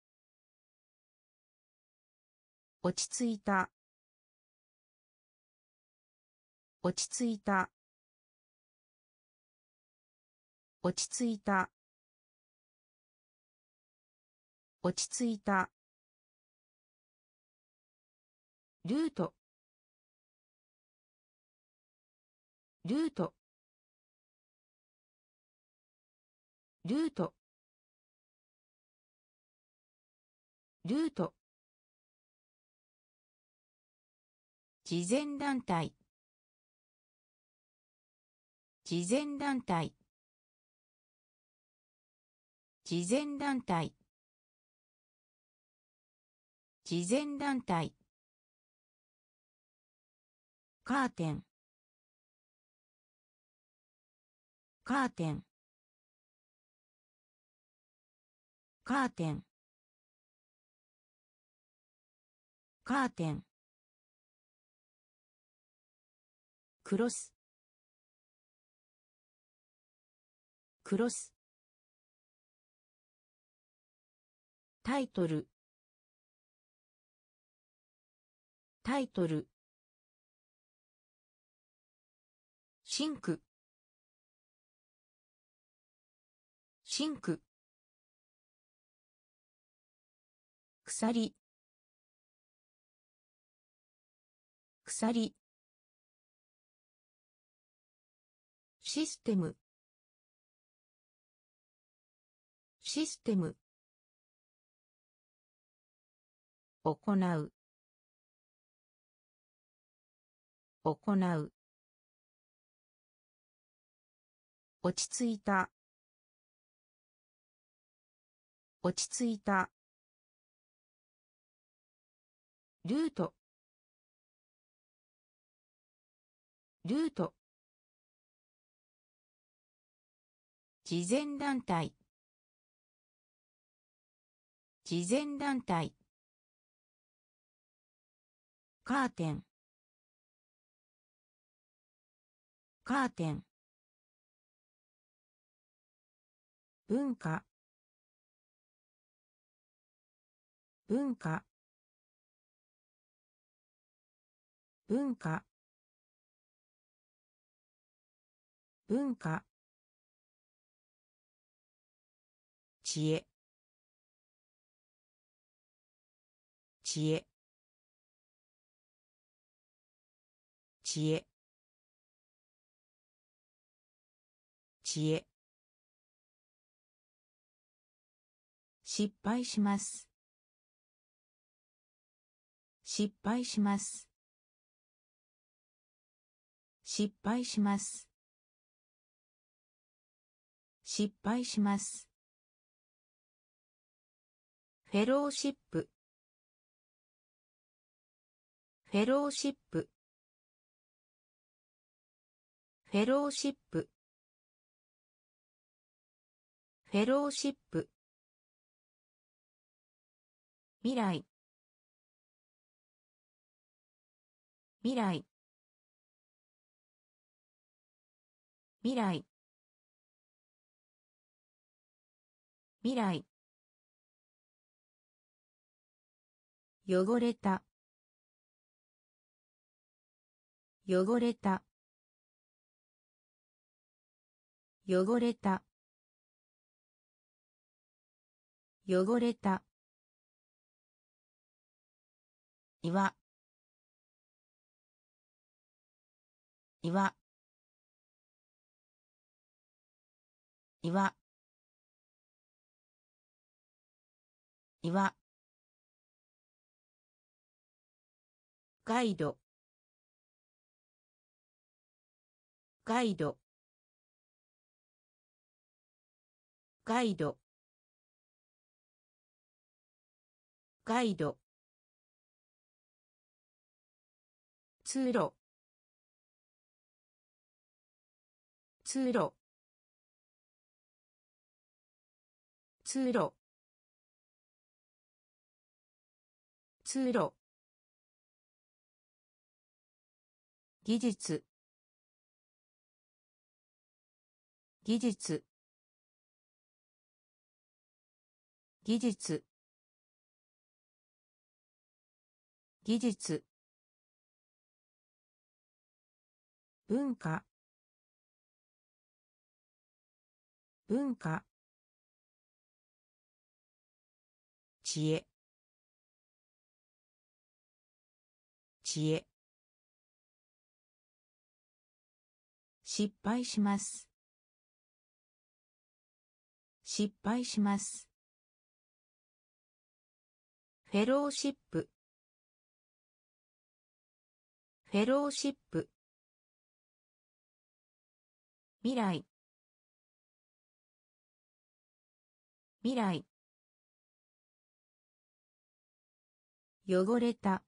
[SPEAKER 1] 落ち着いた落ち着いた落ち着いた落ち着いたルートルートルートルート慈善団体慈善団体慈善団体慈善団体カーテンカーテンカーテンカーテンクロスクロスタイトルタイトルシンクシンク鎖鎖システムシステム行う行う落ち着いた落ち着いたルートルート慈善団体慈善団体カーテンカーテン文化文化文化文化知恵知恵知恵知恵失敗します失敗します失敗します失敗しますフェローシップフェローシップフェローシップフェローシップ未来未来未来未来汚れた汚れた汚れた汚れた岩岩岩岩ガイドガイドガイド、ガイド、通路、通路、通路、通路、技術、技術、技術、技術、文化、文化、知恵、知恵、失敗します、失敗します。フェローシップ、フェローシップ、未来、未来、汚れた、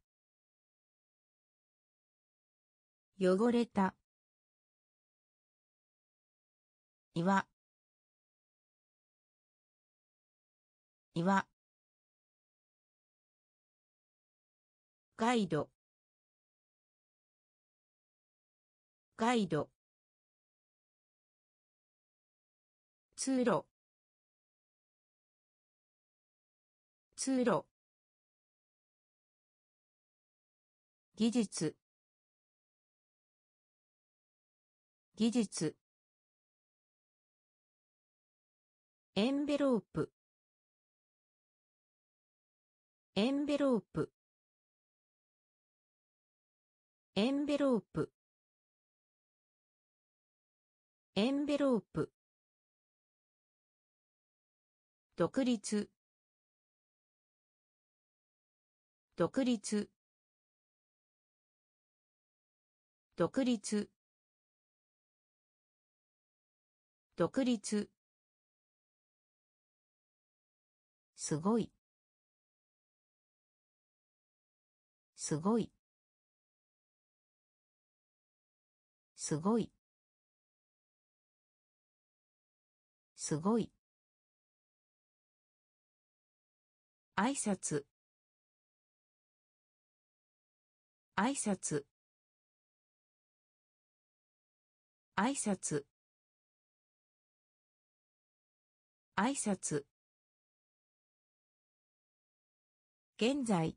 [SPEAKER 1] 汚れた、岩、岩、ガイド、ガイド、通路、通路、技術、技術、エンベロープ、エンベロープ、エンベロープ、エンベロープ、独立、独立、独立、独立、すごい、すごい、すごい、すごい、挨拶、挨拶、挨拶、挨拶、現在、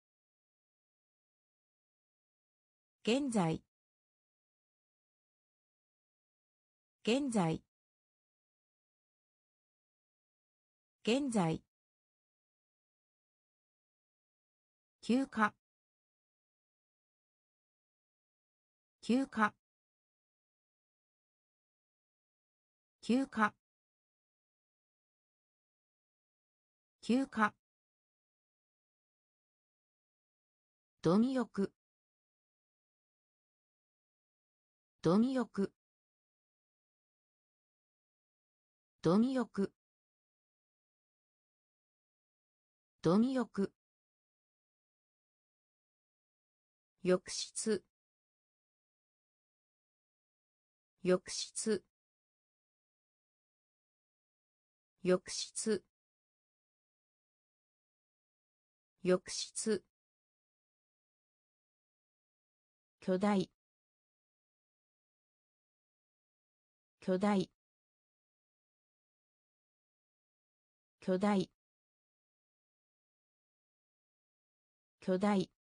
[SPEAKER 1] 現在、現在、現在、休暇、休暇、休暇、休暇、貪欲、貪欲、貪欲、貪欲、浴室、浴室、浴室、浴室、巨大、巨大、巨大、巨大、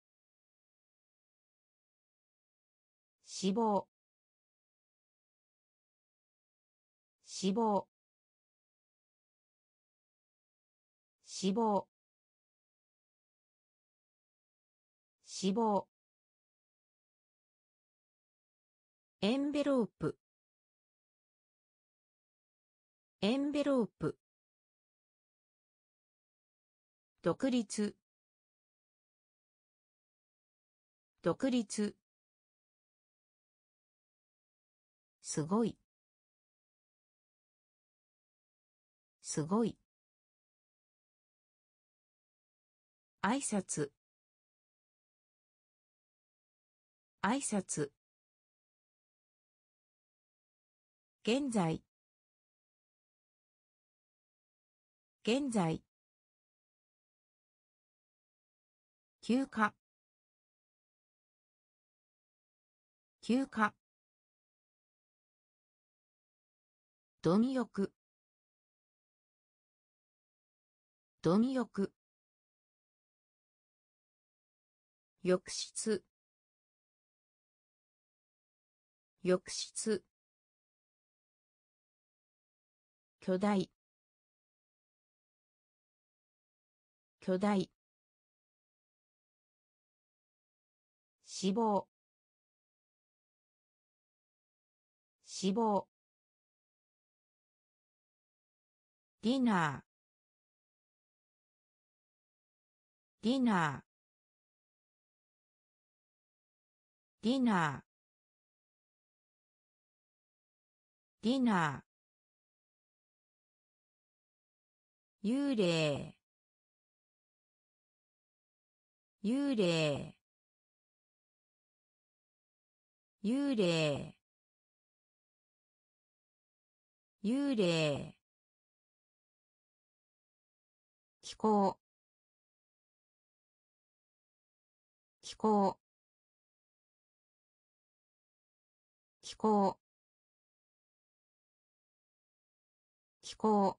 [SPEAKER 1] 死亡、死亡、死亡、死亡、エンベロープ、エンベロープ、独立、独立、すごい、 すごい。挨拶。挨拶。現在。現在。休暇。休暇。貪欲。貪欲。浴室。浴室。巨大。巨大。死亡。死亡。ディナー。ディナー。ディナー。ディナー。幽霊。幽霊。幽霊。幽霊。気候。気候。気候。気候。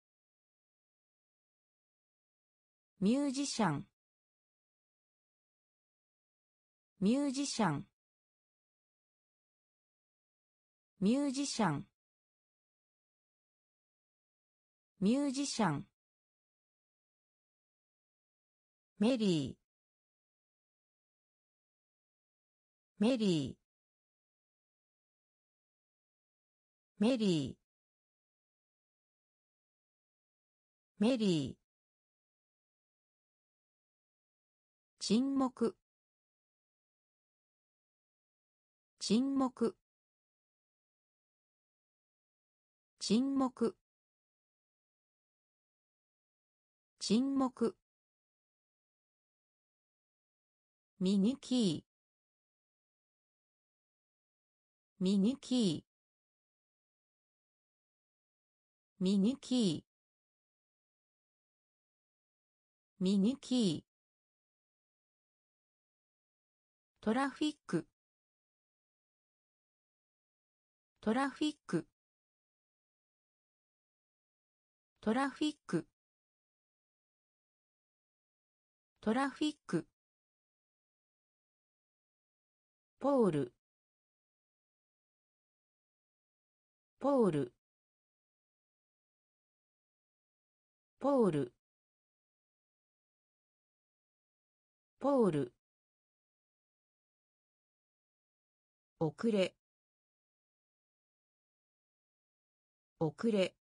[SPEAKER 1] ミュージシャン。ミュージシャン。ミュージシャン。ミュージシャン。メリー。メリー。メリー。メリー。沈黙。沈黙。沈黙。沈黙。ミニキー。ミニキー。ミニキー。ミニキー。トラフィック。トラフィック。トラフィック。トラフィック。ポール。ポール。ポール。ポール。遅れ。遅れ。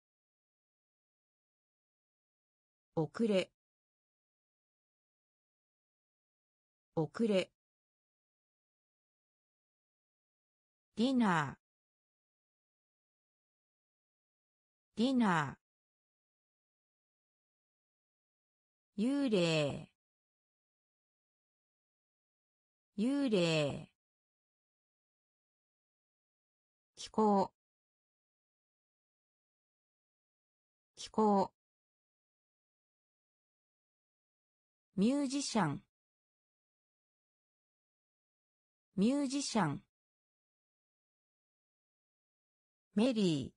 [SPEAKER 1] 遅れ。遅れ。ディナー。ディナー。幽霊。幽霊。気候。気候。ミュージシャン。ミュージシャン。メリー。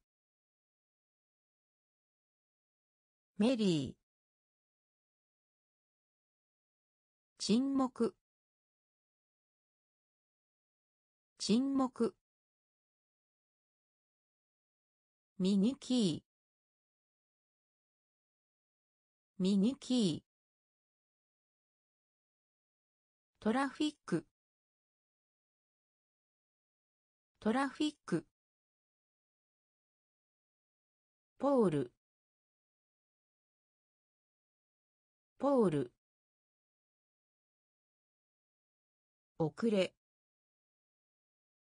[SPEAKER 1] メリー。沈黙。沈黙。ミニキー。ミニキー。トラフィック。トラフィック。ポール。ポール。遅れ。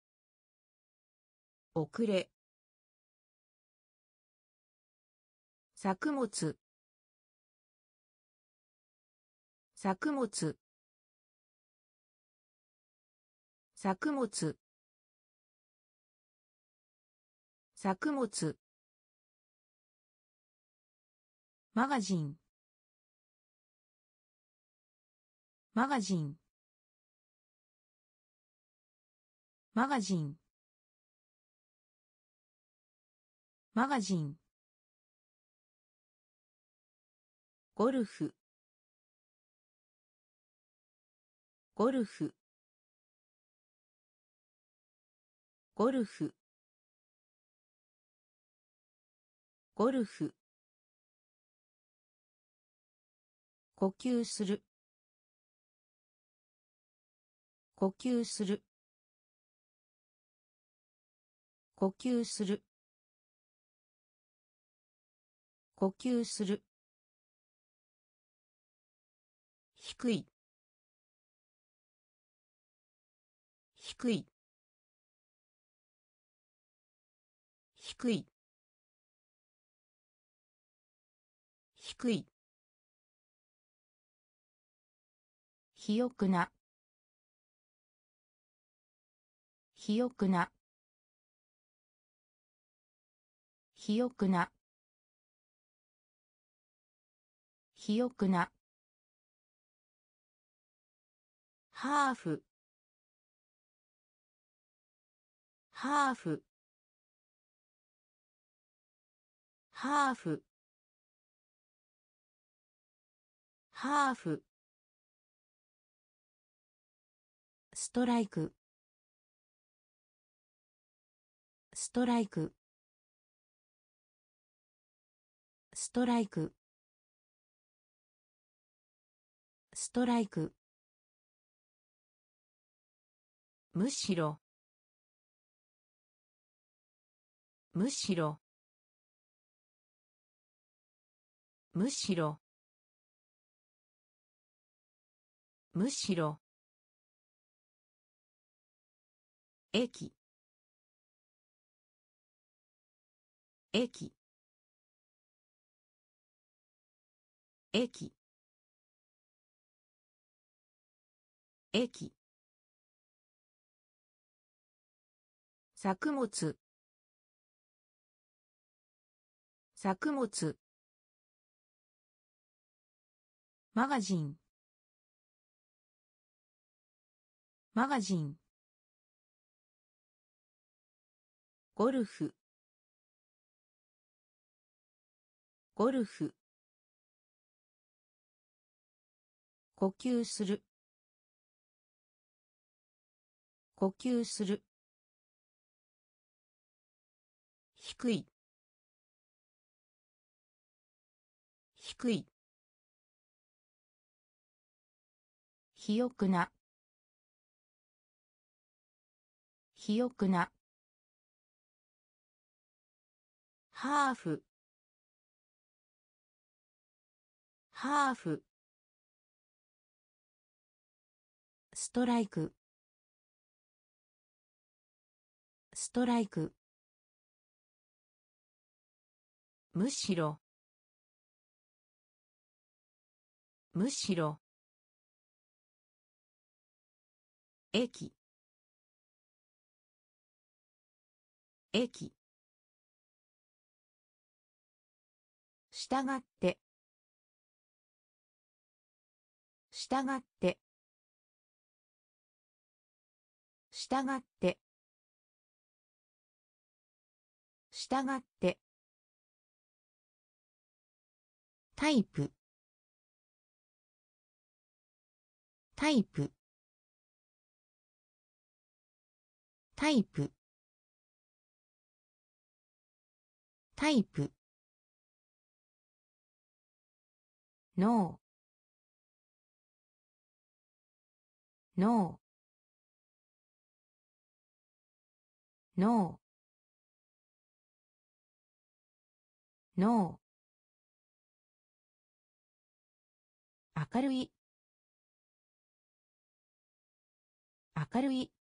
[SPEAKER 1] 遅れ。 作物作物作物作物マガジンマガジンマガジンマガジンゴルフゴルフゴルフゴルフ呼吸する呼吸する呼吸する呼吸する低い低い低い低い肥沃な肥沃な肥沃な肥沃なハーフハーフハーフハーフストライクストライクストライクストライクむしろむしろむしろむしろ駅駅駅駅作物作物マガジンマガジンゴルフゴルフ呼吸する呼吸する低い低い肥沃な肥沃なハーフハーフストライクストライクむしろむしろ駅駅したがってしたがってしたがってしたがってタイプタイプタイプタイプノーノーノーノー明るい明るい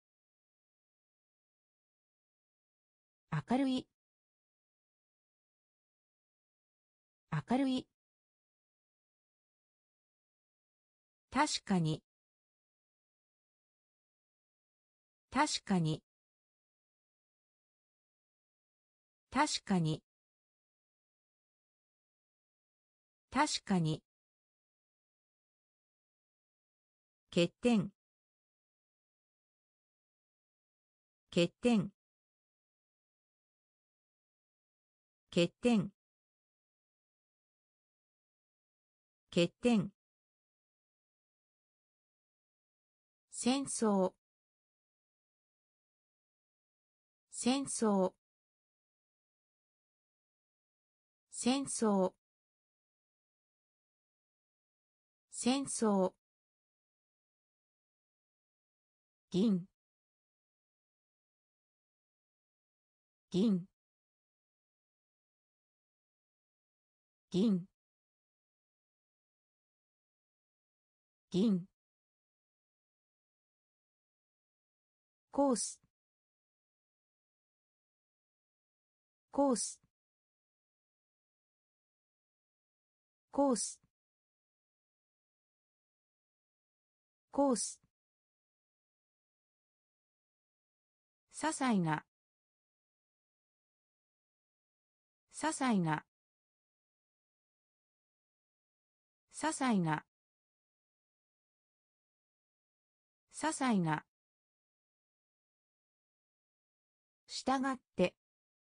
[SPEAKER 1] 明るい明るい。確かに。確かに。確かに。確かに。欠点。欠点。欠点。欠点。戦争。戦争。戦争。戦争。銀。銀。銀。銀。コース。コース。コース。コース。些細な。些細な。些細な。些細な。したがって。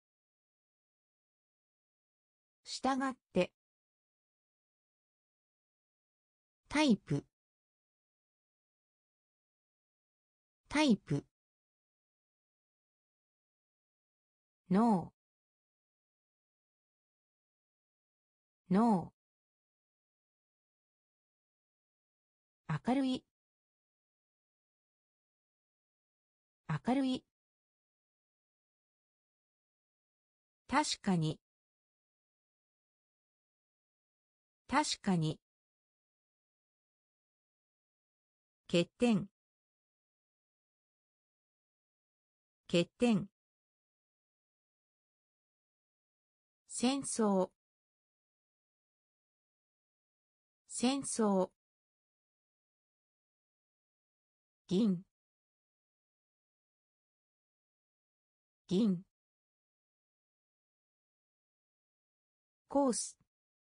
[SPEAKER 1] したがって。タイプ。タイプ。ノー。ノー。明るい。明るい。確かに。確かに。欠点。欠点。戦争。戦争。銀。銀。コース。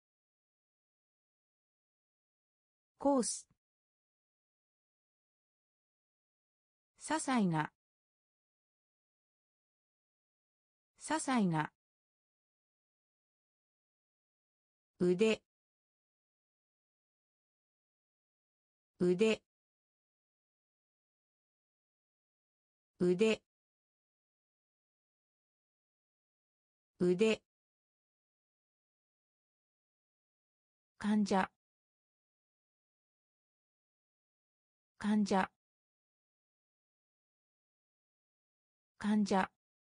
[SPEAKER 1] コース。些細な。些細な。腕。腕。腕。腕。患者。患者。患者。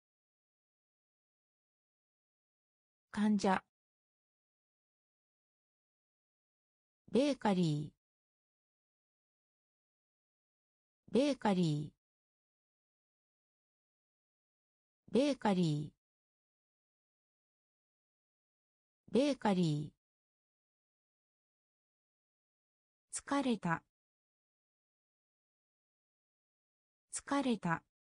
[SPEAKER 1] 患者。ベーカリー。ベーカリー。ベーカリー。ベーカリー。疲れた。疲れた。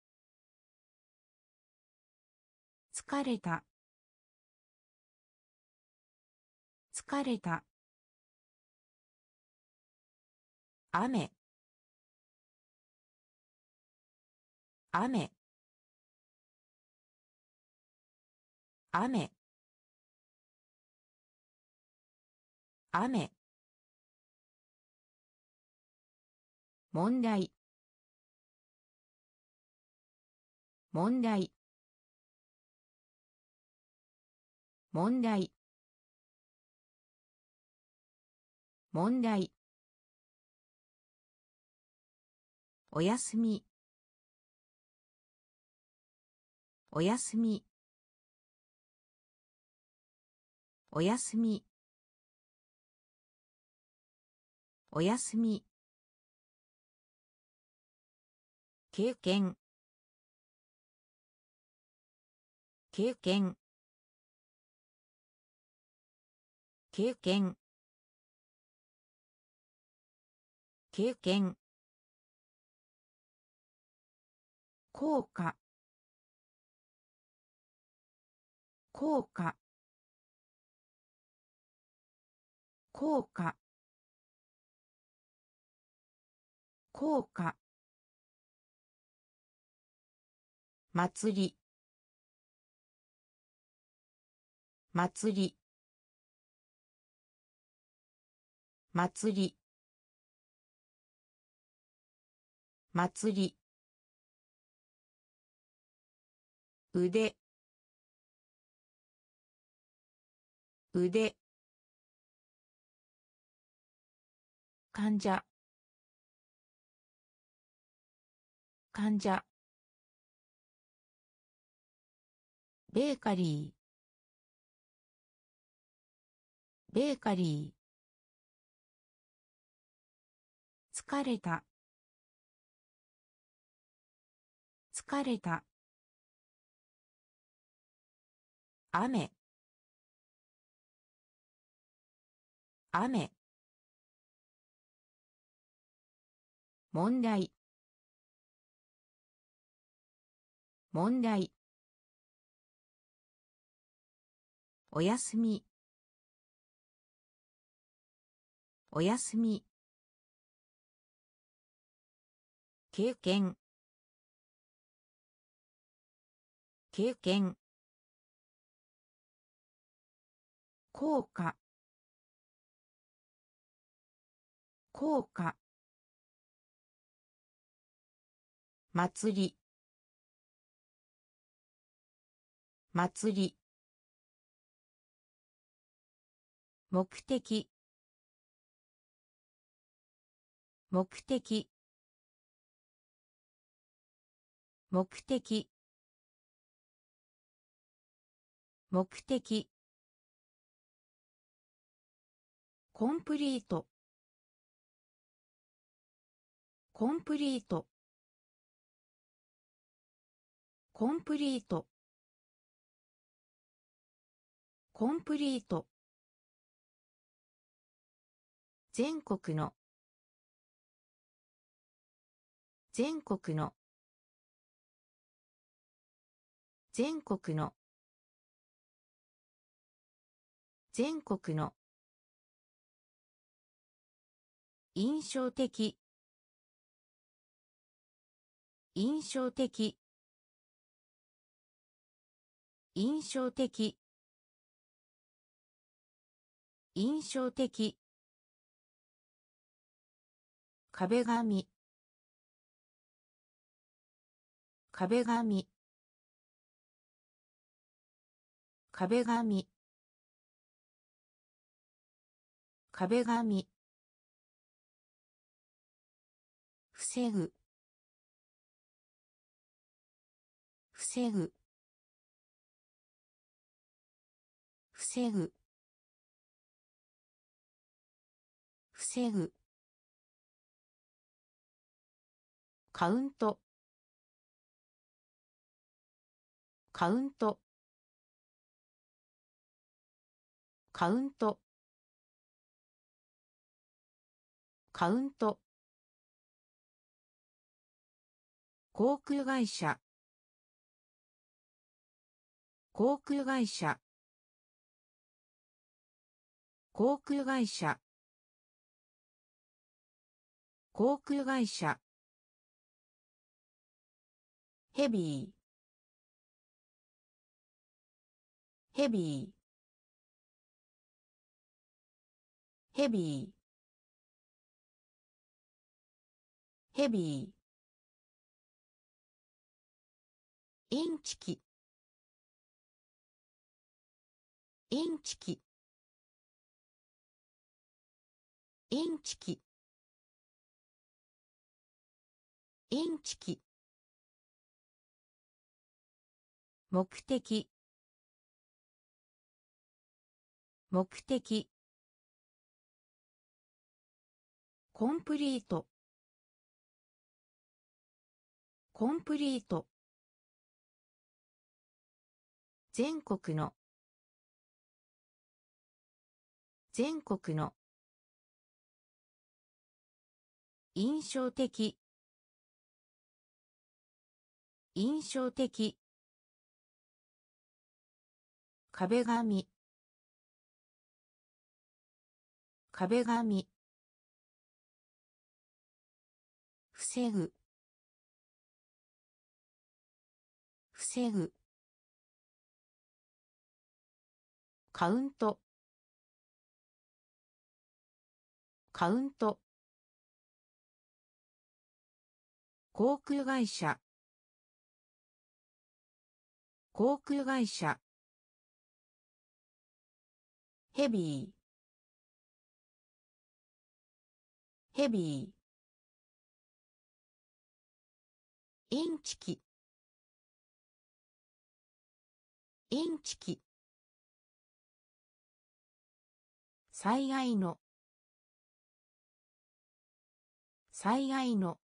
[SPEAKER 1] 疲れた。疲れた。雨。雨。雨。雨。問題。問題。問題。問題。おやすみ。おやすみ。おやすみ。おやすみ。経験。経験。 経験経験効果効果効果効果祭り祭り祭り祭り腕腕患者患者ベーカリーベーカリー疲れた疲れた雨雨問題問題おやすみおやすみ経験経験効果効果祭り祭り目的目的目的目的コンプリートコンプリートコンプリートコンプリート全国の全国の全国の全国の印象的印象的印象的印象的壁紙壁紙壁紙壁紙防ぐ防ぐ防ぐ防ぐカウントカウントカウントカウント航空会社航空会社航空会社航空会社ヘビーヘビーヘビーヘビーインチキインチキインチキインチキ目的目的コンプリートコンプリート全国の全国の印象的印象的壁紙壁紙防ぐ防ぐカウントカウント航空会社航空会社ヘビーヘビーインチキインチキ災害の災害の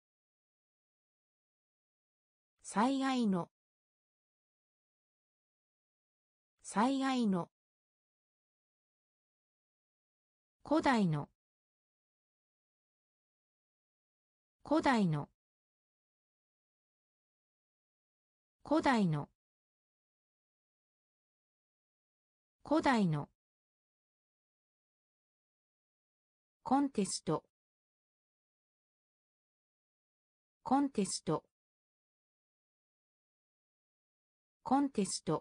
[SPEAKER 1] 災害の災害の古代の古代の古代の古代のコンテストコンテストコンテスト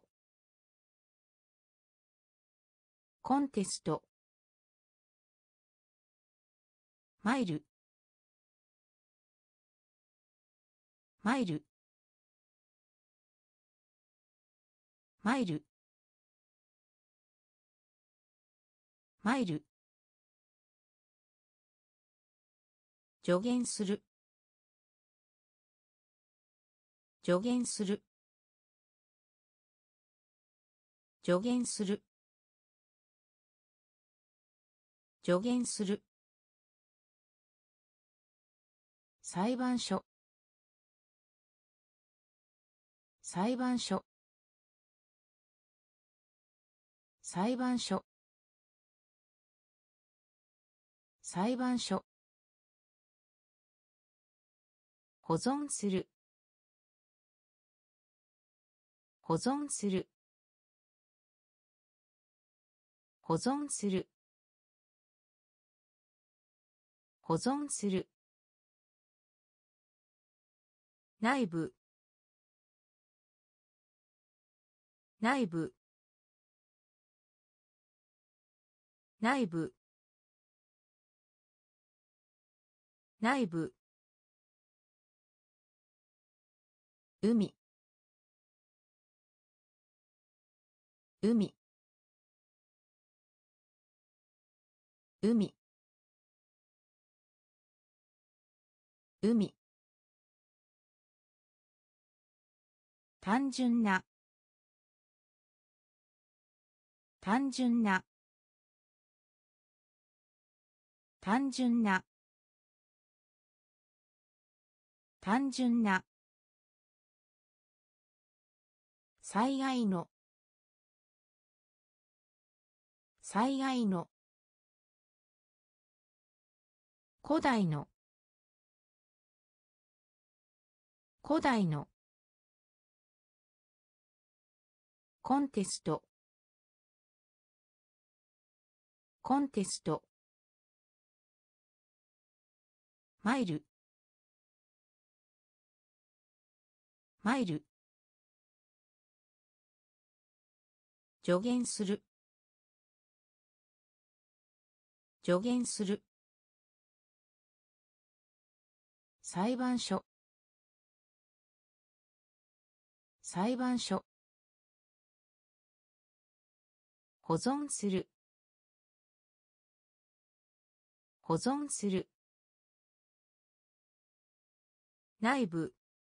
[SPEAKER 1] コンテストマイルマイルマイルマイル助言する助言する助言する助言する裁判所裁判所裁判所裁判所保存する保存する保存する保存する内部内部内部内部海海海海単純な単純な単純な単純な災害の災害の古代の古代のコンテストコンテストマイルマイル助言する助言する裁判所裁判所保存する保存する内部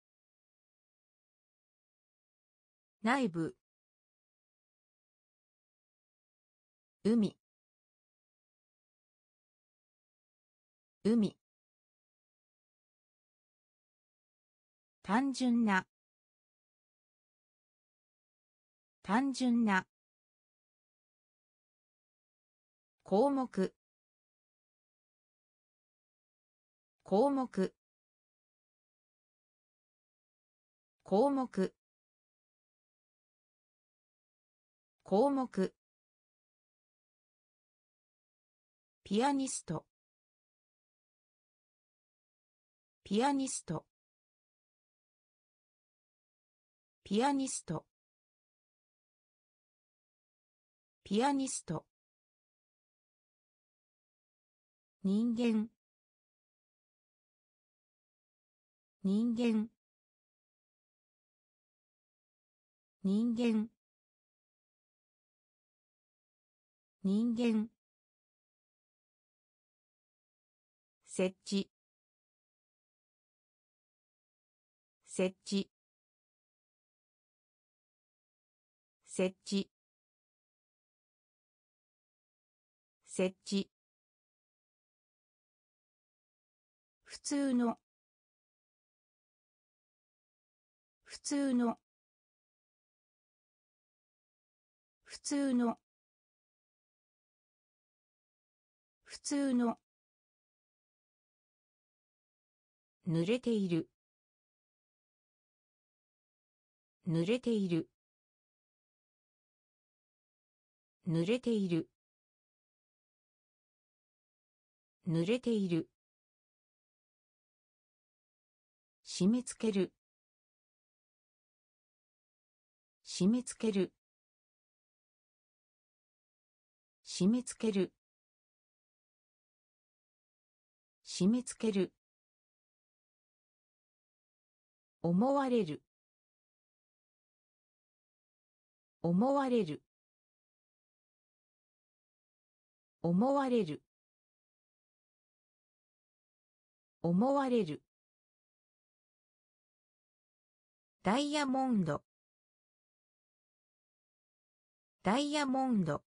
[SPEAKER 1] 内部海海単純な単純な項目項目項目項目ピアニストピアニストピアニストピアニスト人間人間人間人間設置設置設置設置普通の普通の普通の普通の濡れている濡れている濡れている濡れている締め付ける締め付ける締め付ける締め付ける思われる思われる思われる思われるダイヤモンドダイヤモンド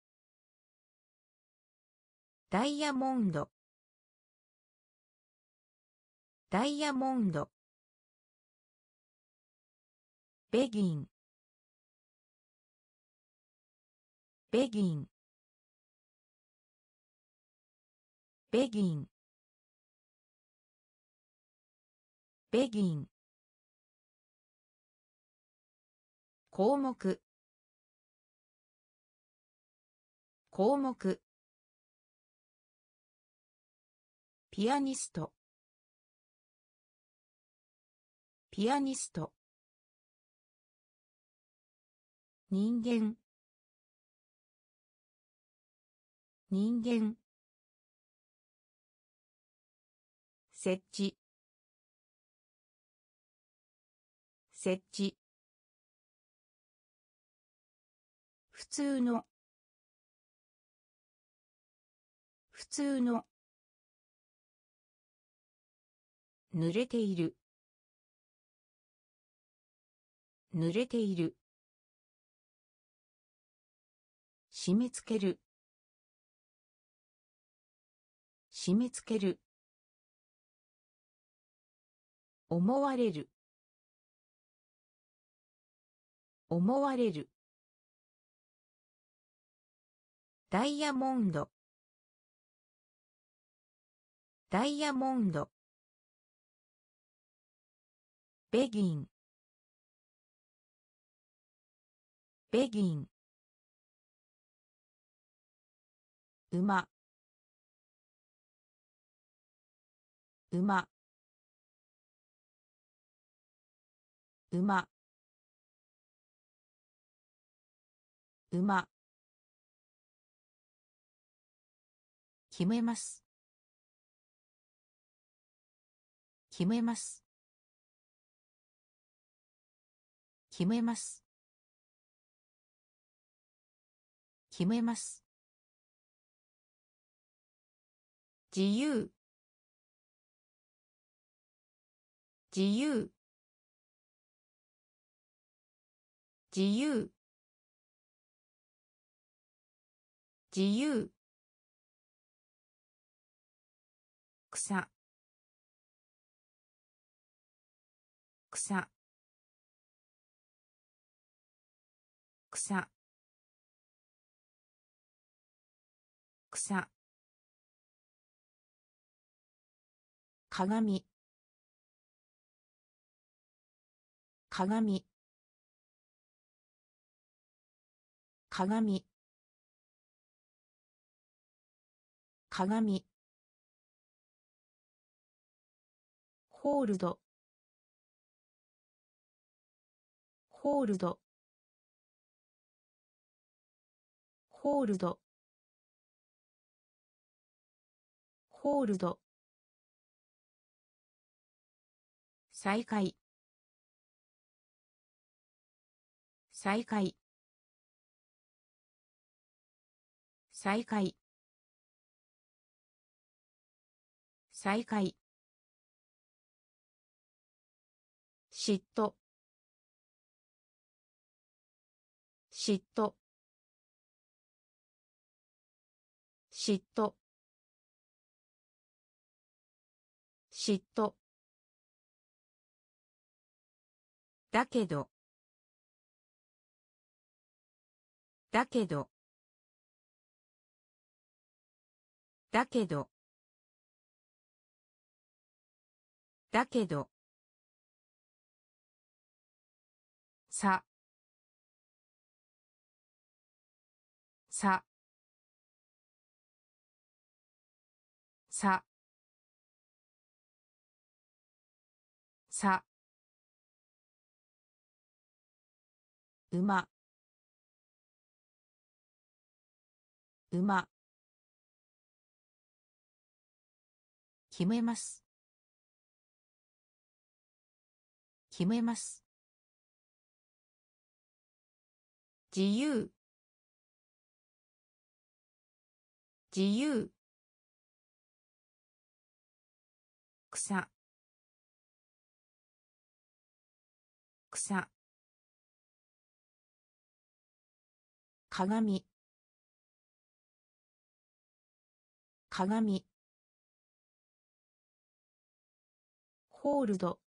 [SPEAKER 1] ダイヤモンドダイヤモンドベギンベギンベギンベギン項目項目ピアニストピアニスト人間人間設置設置普通の普通の濡れている濡れている締め付ける締め付ける思われる思われるダイヤモンドダイヤモンドベギンベギン馬馬馬馬決めます決めます決めます決めます自由自由自由自由草草草草鏡鏡鏡鏡ホールドホールドホールドホールド再開再開再開再開嫉妬嫉妬嫉妬嫉妬だけどだけどだけどだけどささささ馬馬決めます決めます自由自由草草鏡鏡ホールド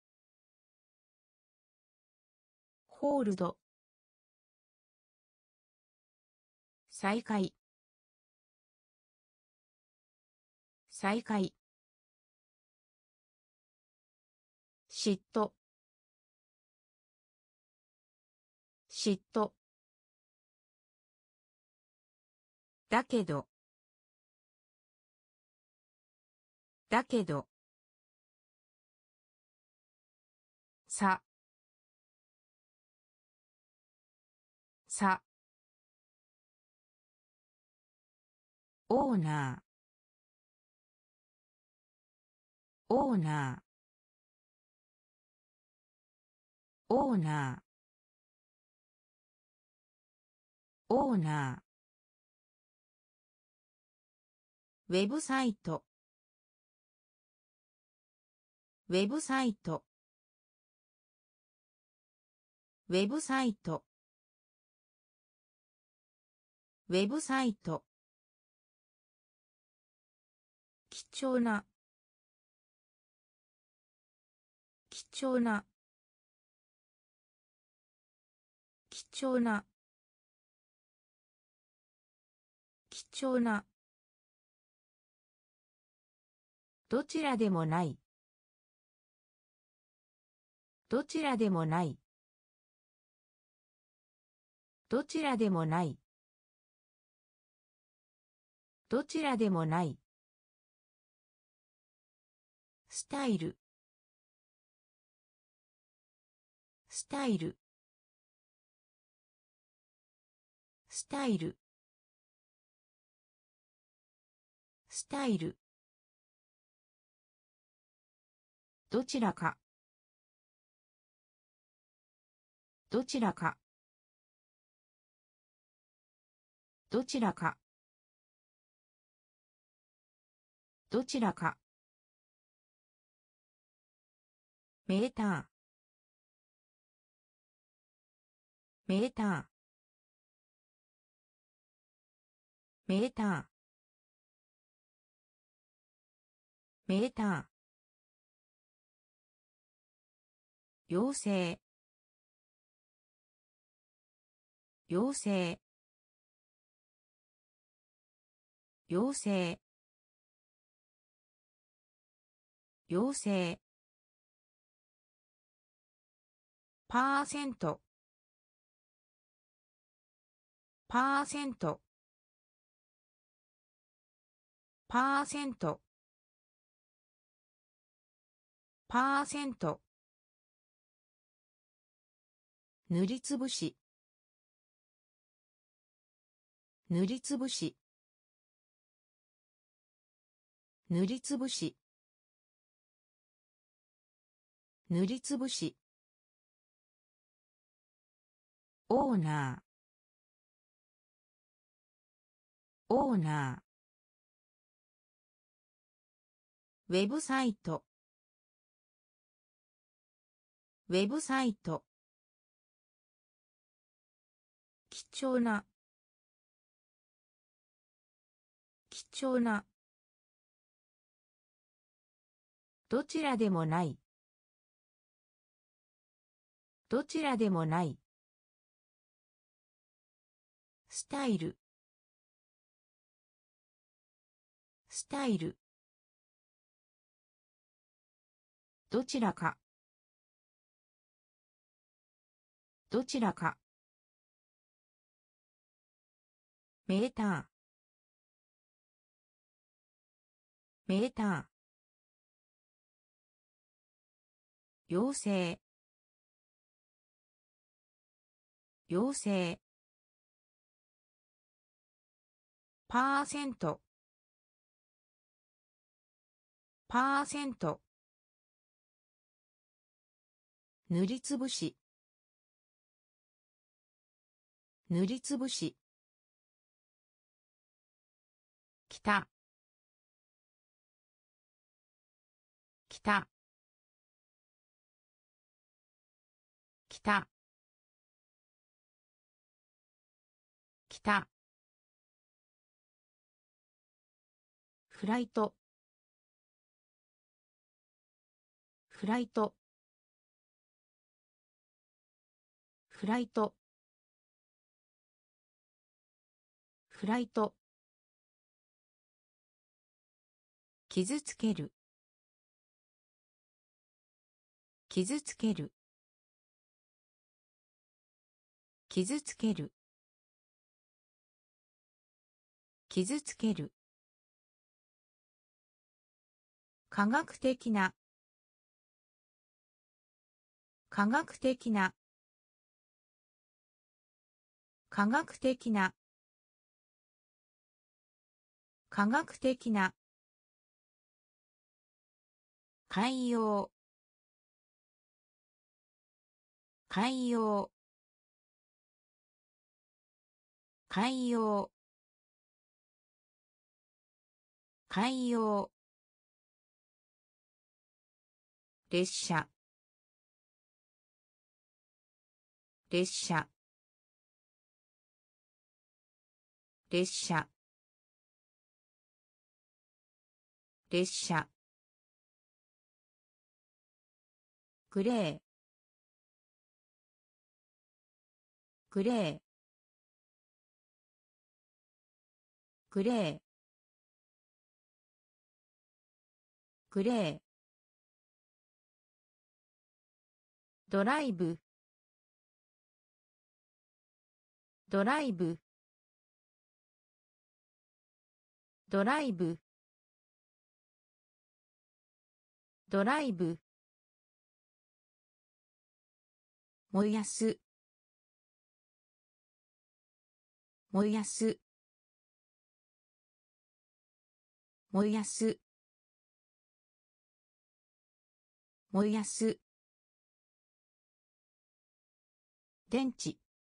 [SPEAKER 1] ホールド再開再開嫉妬嫉妬だけどだけどささオーナーオーナーオーナーオーナーウェブサイトウェブサイトウェブサイトウェブサイト貴重な貴重な貴重な貴重などちらでもないどちらでもないどちらでもないどちらでもないスタイルスタイルスタイルスタイルどちらかどちらかどちらかどちらかメーターメーターメーターメーター妖精妖精妖精妖精パーセントパーセントパーセントパーセント塗りつぶし塗りつぶし塗りつぶし塗りつぶしオーナーオーナーウェブサイトウェブサイト貴重な貴重などちらでもないどちらでもないスタイルスタイルどちらかどちらかメーターメーター妖精妖精パーセントパーセント塗りつぶし塗りつぶし北北北北フライトフライトフライトフライト傷つける傷つける傷つける傷つける科学的な科学的な科学的な科学的な海洋海洋海洋海洋列車列車列車列車グレーグレーグレーグレードライブドライブドライブドライブ燃やす燃やす燃やす燃やす電池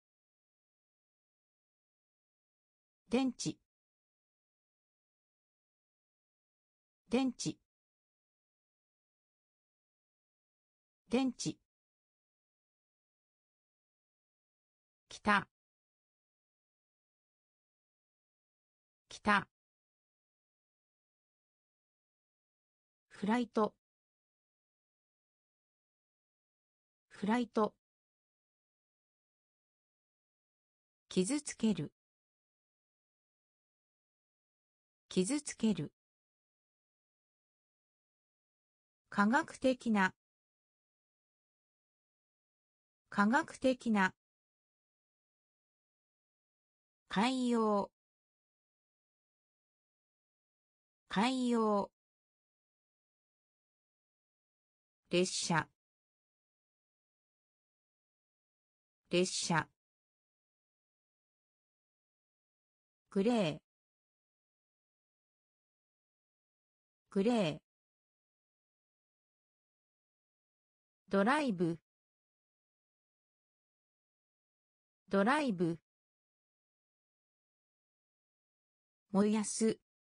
[SPEAKER 1] 電池電池電池北北フライトフライト傷つける傷つける。科学的な。科学的な。海洋。海洋。列車。列車。グレー。グレー。ドライブ。ドライブ。燃やす。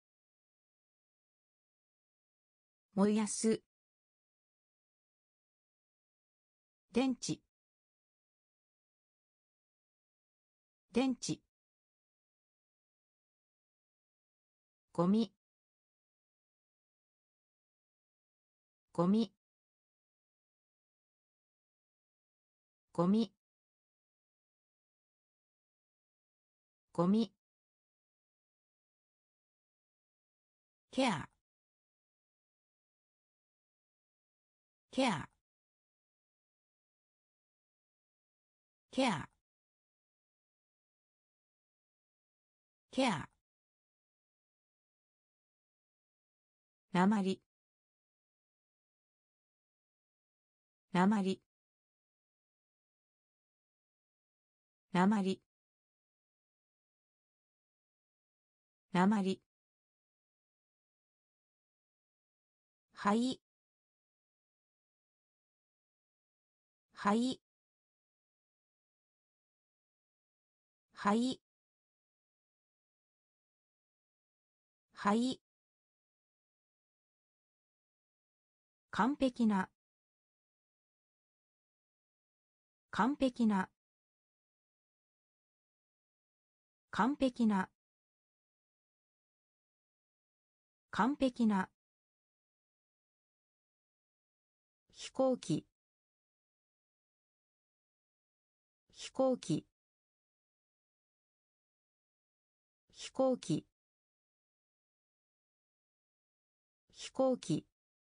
[SPEAKER 1] 燃やす。電池。電池。ゴミ。ゴミ。ゴミ。ゴミ。ケア。ケア。ケア。ケア。なまり。なまり。なまり。なまり。はい。はい。はい。はい。完璧な。完璧な。完璧な。完璧な。飛行機。飛行機。飛行機。飛行機。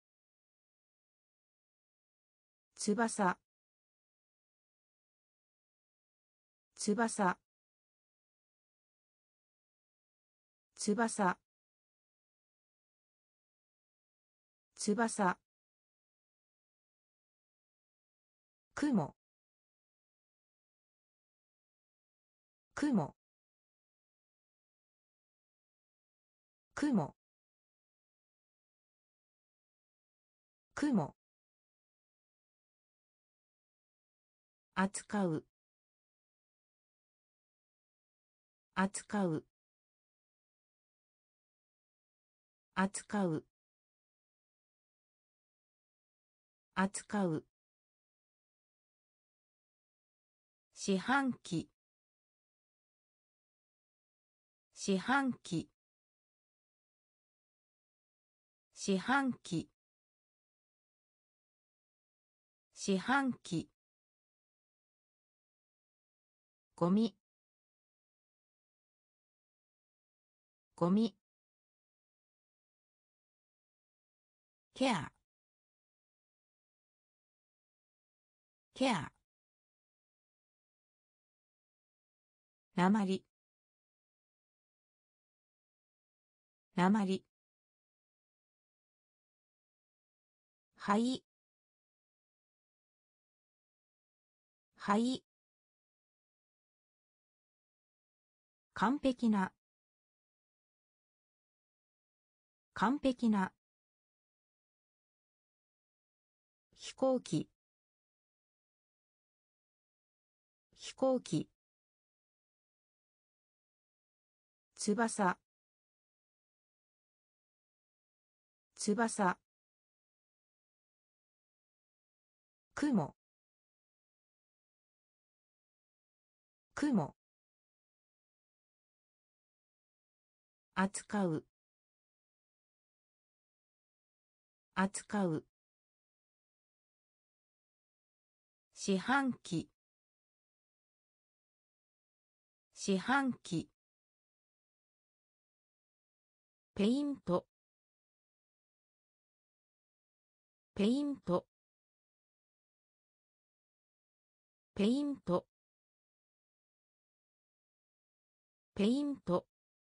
[SPEAKER 1] 翼。翼。翼。翼。雲。雲。雲。雲。扱う。扱う。扱う。扱う。四半期。四半期。四半期。四半期。ゴミ。ゴミ。ケア。ケア。なまり。なまり。はい。はい。完璧な。完璧な。飛行機。飛行機。翼。翼。雲。雲。扱う。扱う。四半期。四半期。 ペイントペイントペイントペイント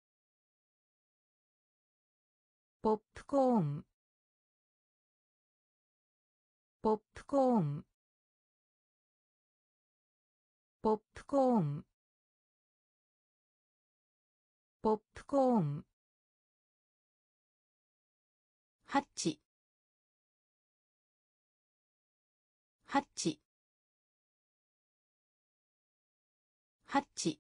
[SPEAKER 1] ポップコーンポップコーンポップコーンポップコーンハッチハッチハッチ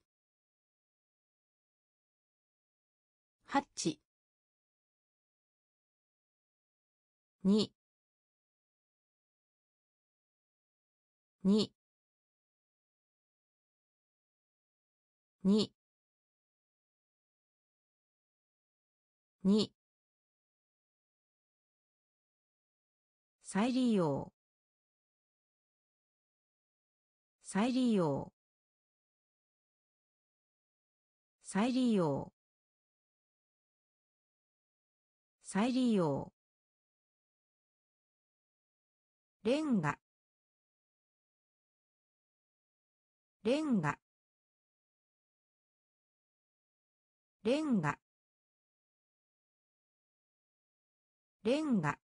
[SPEAKER 1] ハッチにににに再利用再利用再利用再利用レンガレンガレンガレンガ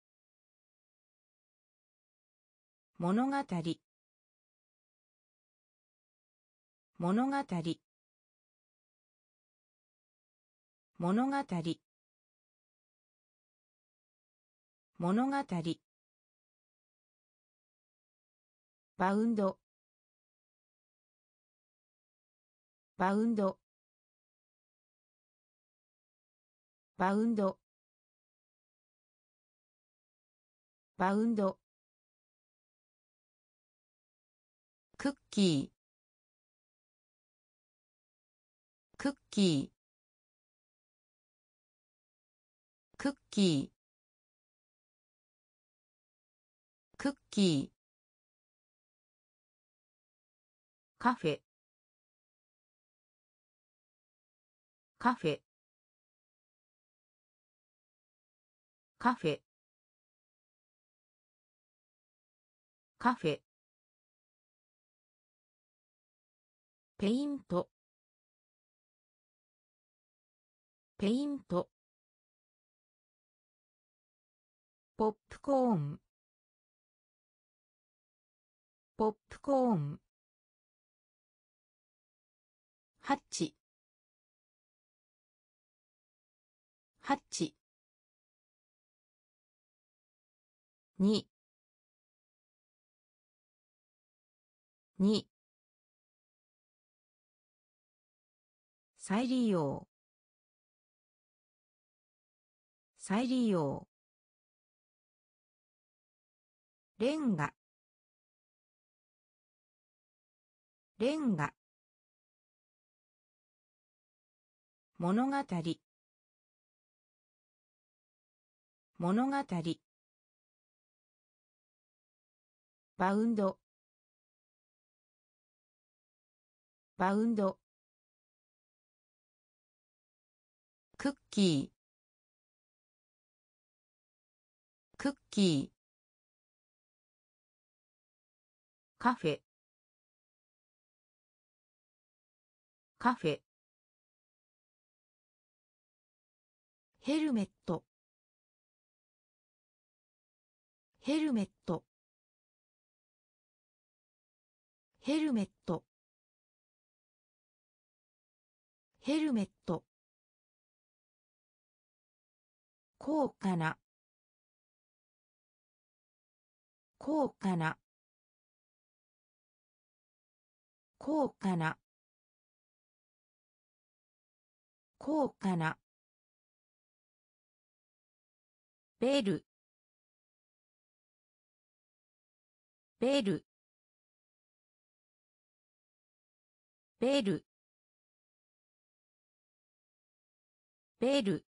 [SPEAKER 1] 物語物語物語物語バウンドバウンドバウンドバウンドクッキークッキークッキークッキーカフェカフェカフェカフェペイントペイントポップコーンポップコーンハッチハッチにに再利用再利用レンガレンガ物語物語バウンドバウンドクッキークッキーカフェカフェヘルメットヘルメットヘルメットヘルメット高価な高価な高価な高価なベルベルベルベル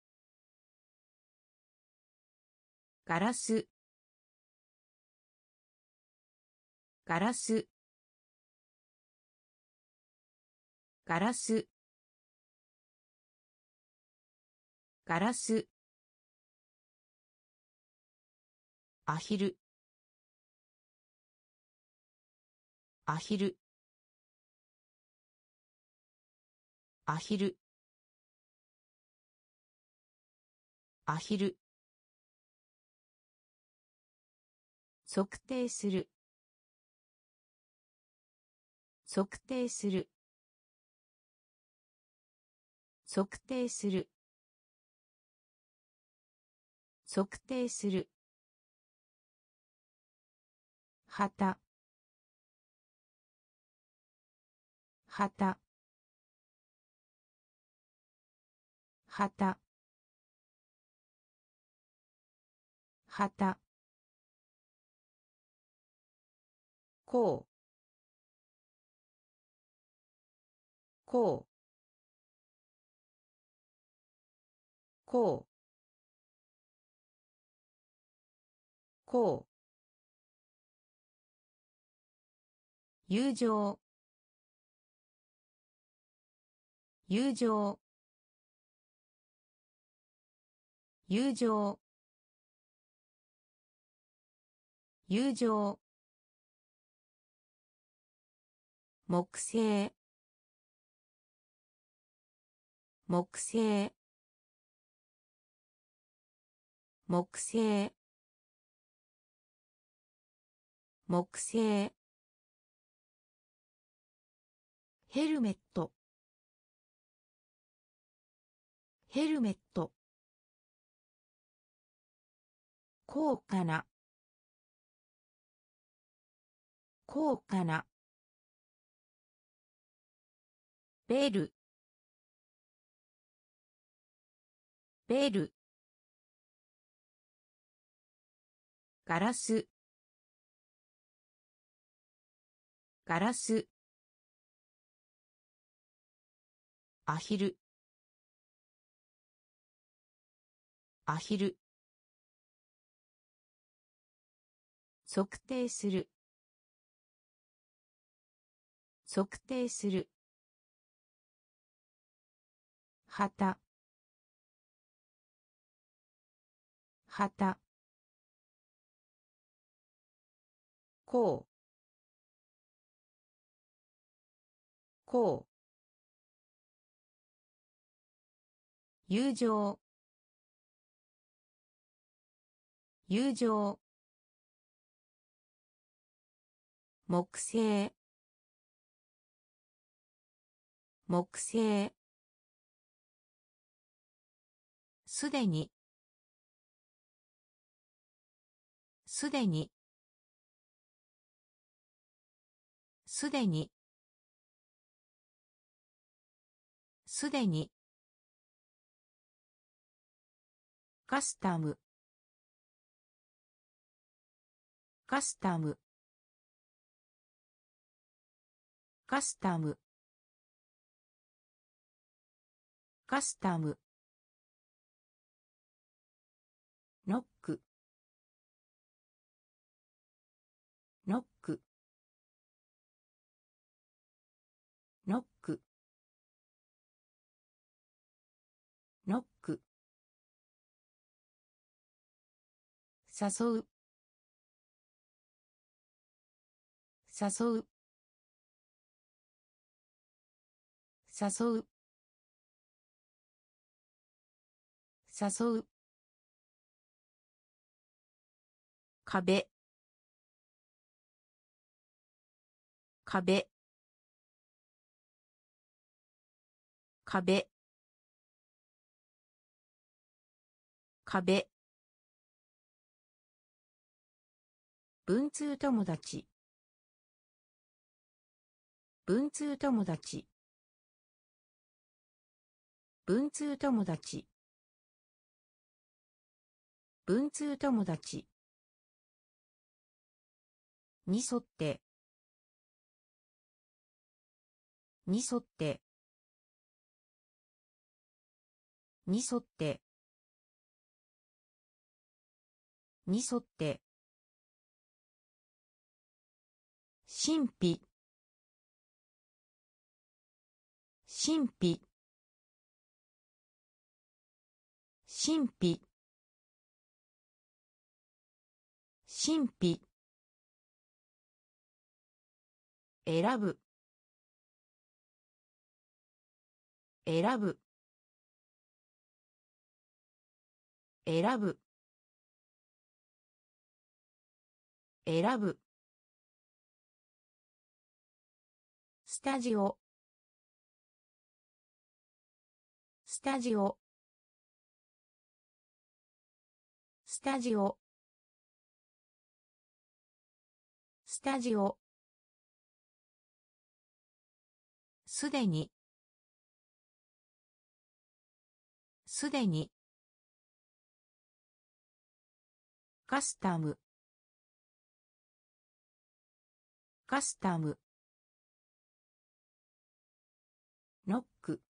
[SPEAKER 1] ガラスガラスガラスガラス、アヒル、アヒル、アヒル、アヒル、測定する、測定する、測定する、測定する、旗、旗、旗、旗、こう、こう、こう、こう、友情、友情、友情、友情、木星、木星、木星、木星、ヘルメット、ヘルメット、高価な、高価な、ベル、ベル、ガラス、ガラス、アヒル、アヒル、測定する、測定する、旗、旗、こう、こう、友情、友情、木星、木星、すでに、すでに、すでに、すでに、カスタム、カスタム、カスタム、カスタム、ノック、ノック、ノック、ノック、誘う、誘う、誘う、誘う、壁、壁、壁、壁、文通友達、文通友達、文通友達、文通友達、に沿って、に沿って、に沿って、に沿って、神秘、神秘、 神秘神秘選ぶ選ぶ選ぶ選ぶスタジオスタジオスタジオスタジオすでにすでにカスタムカスタムノック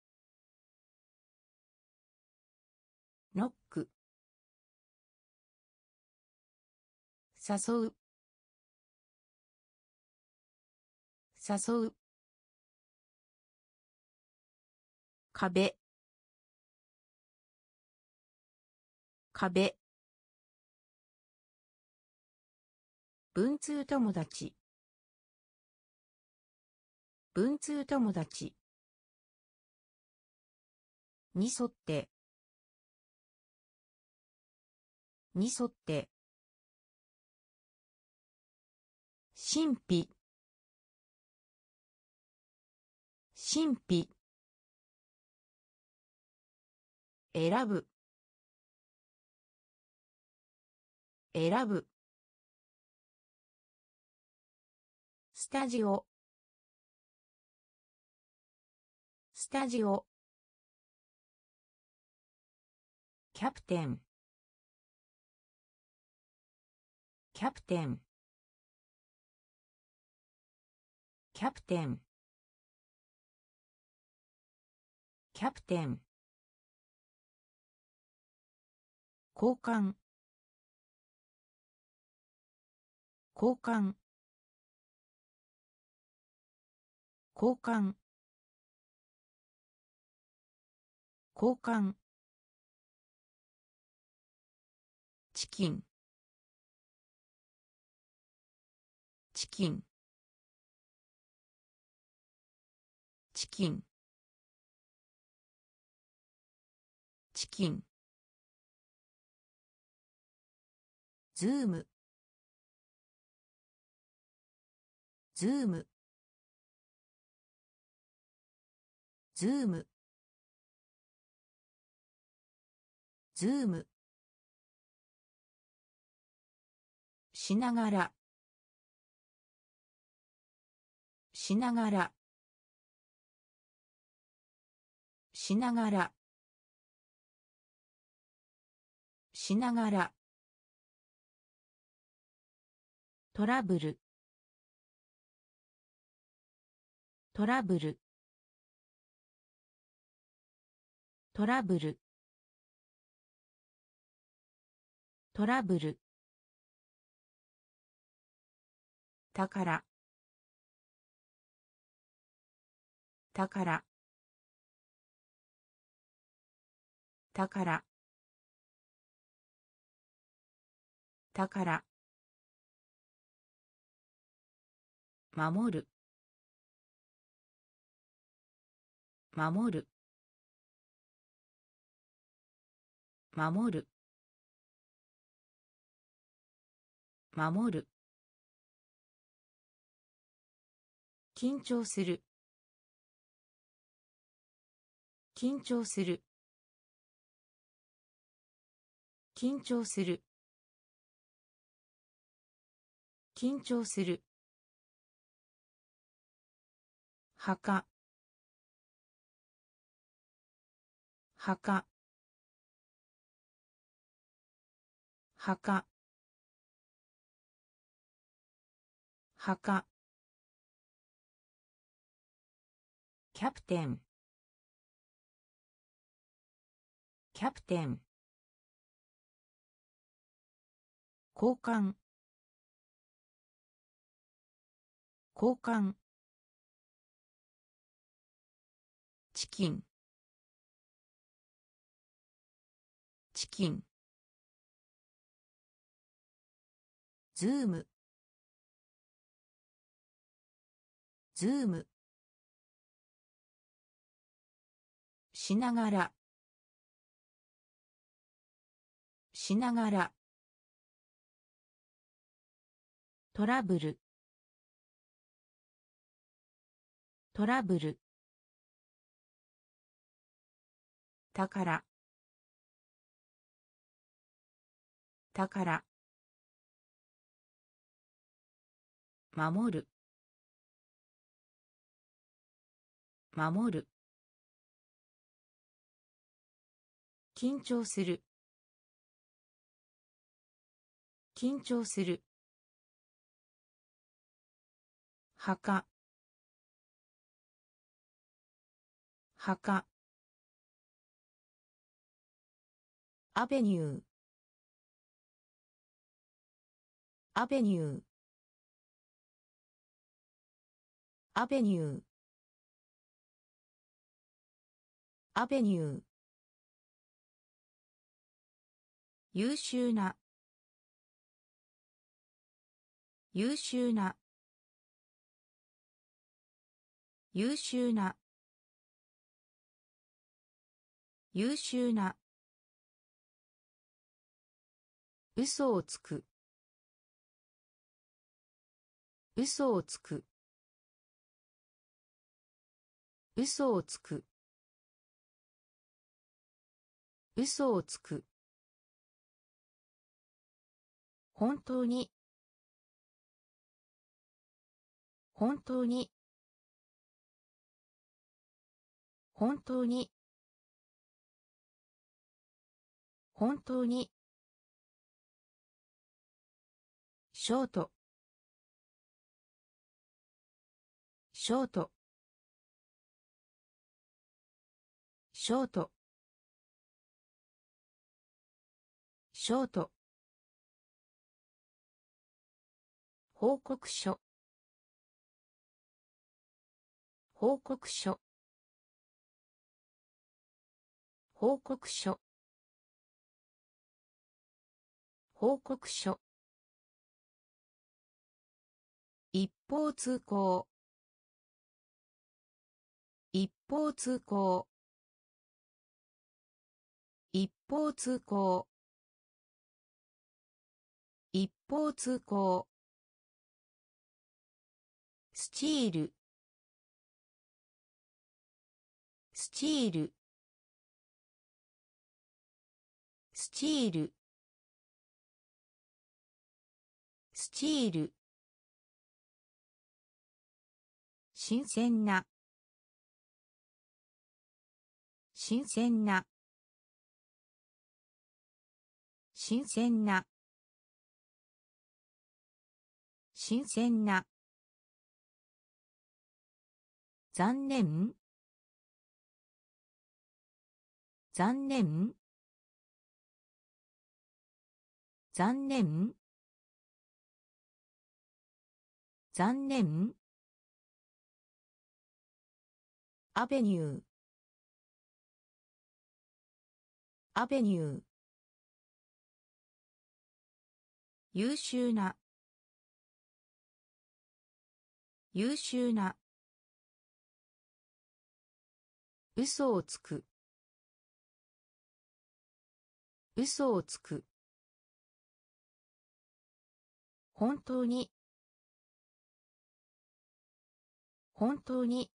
[SPEAKER 1] ノック誘う誘う壁壁文通友達文通友達に沿ってに沿って神秘神秘選ぶ選ぶスタジオスタジオキャプテンキャプテンキャプテンキャプテン交換交換交換交換チキンチキンチキンチキンズームズームズームズームしながらしながらしながらしながらトラブルトラブルトラブルトラブル宝宝宝宝守る守る守る守る緊張する緊張する緊張する緊張する墓墓墓墓キャプテンキャプテン交換交換チキンチキン、ズーム、ズーム、しながら、しながら、トラブル、トラブル、宝、宝、守る、守る、緊張する、緊張する、墓、墓、アベニュー、アベニュー、アベニュー、アベニュー、優秀な、優秀な、優秀な、優秀な、嘘をつく、嘘をつく、嘘をつく、嘘をつく、本当に、本当に、本当に、本当に、ショート、ショート、ショート、ショート、報告書、報告書、報告書、報告書、一方通行、一方通行、一方通行、一方通行、スチール、スチール、スチール、スチール、新鮮な、新鮮な、新鮮な、新鮮な、残念、残念、残念、残念、アベニュー、アベニュー、優秀な、優秀な、嘘をつく、嘘をつく、本当に、本当に、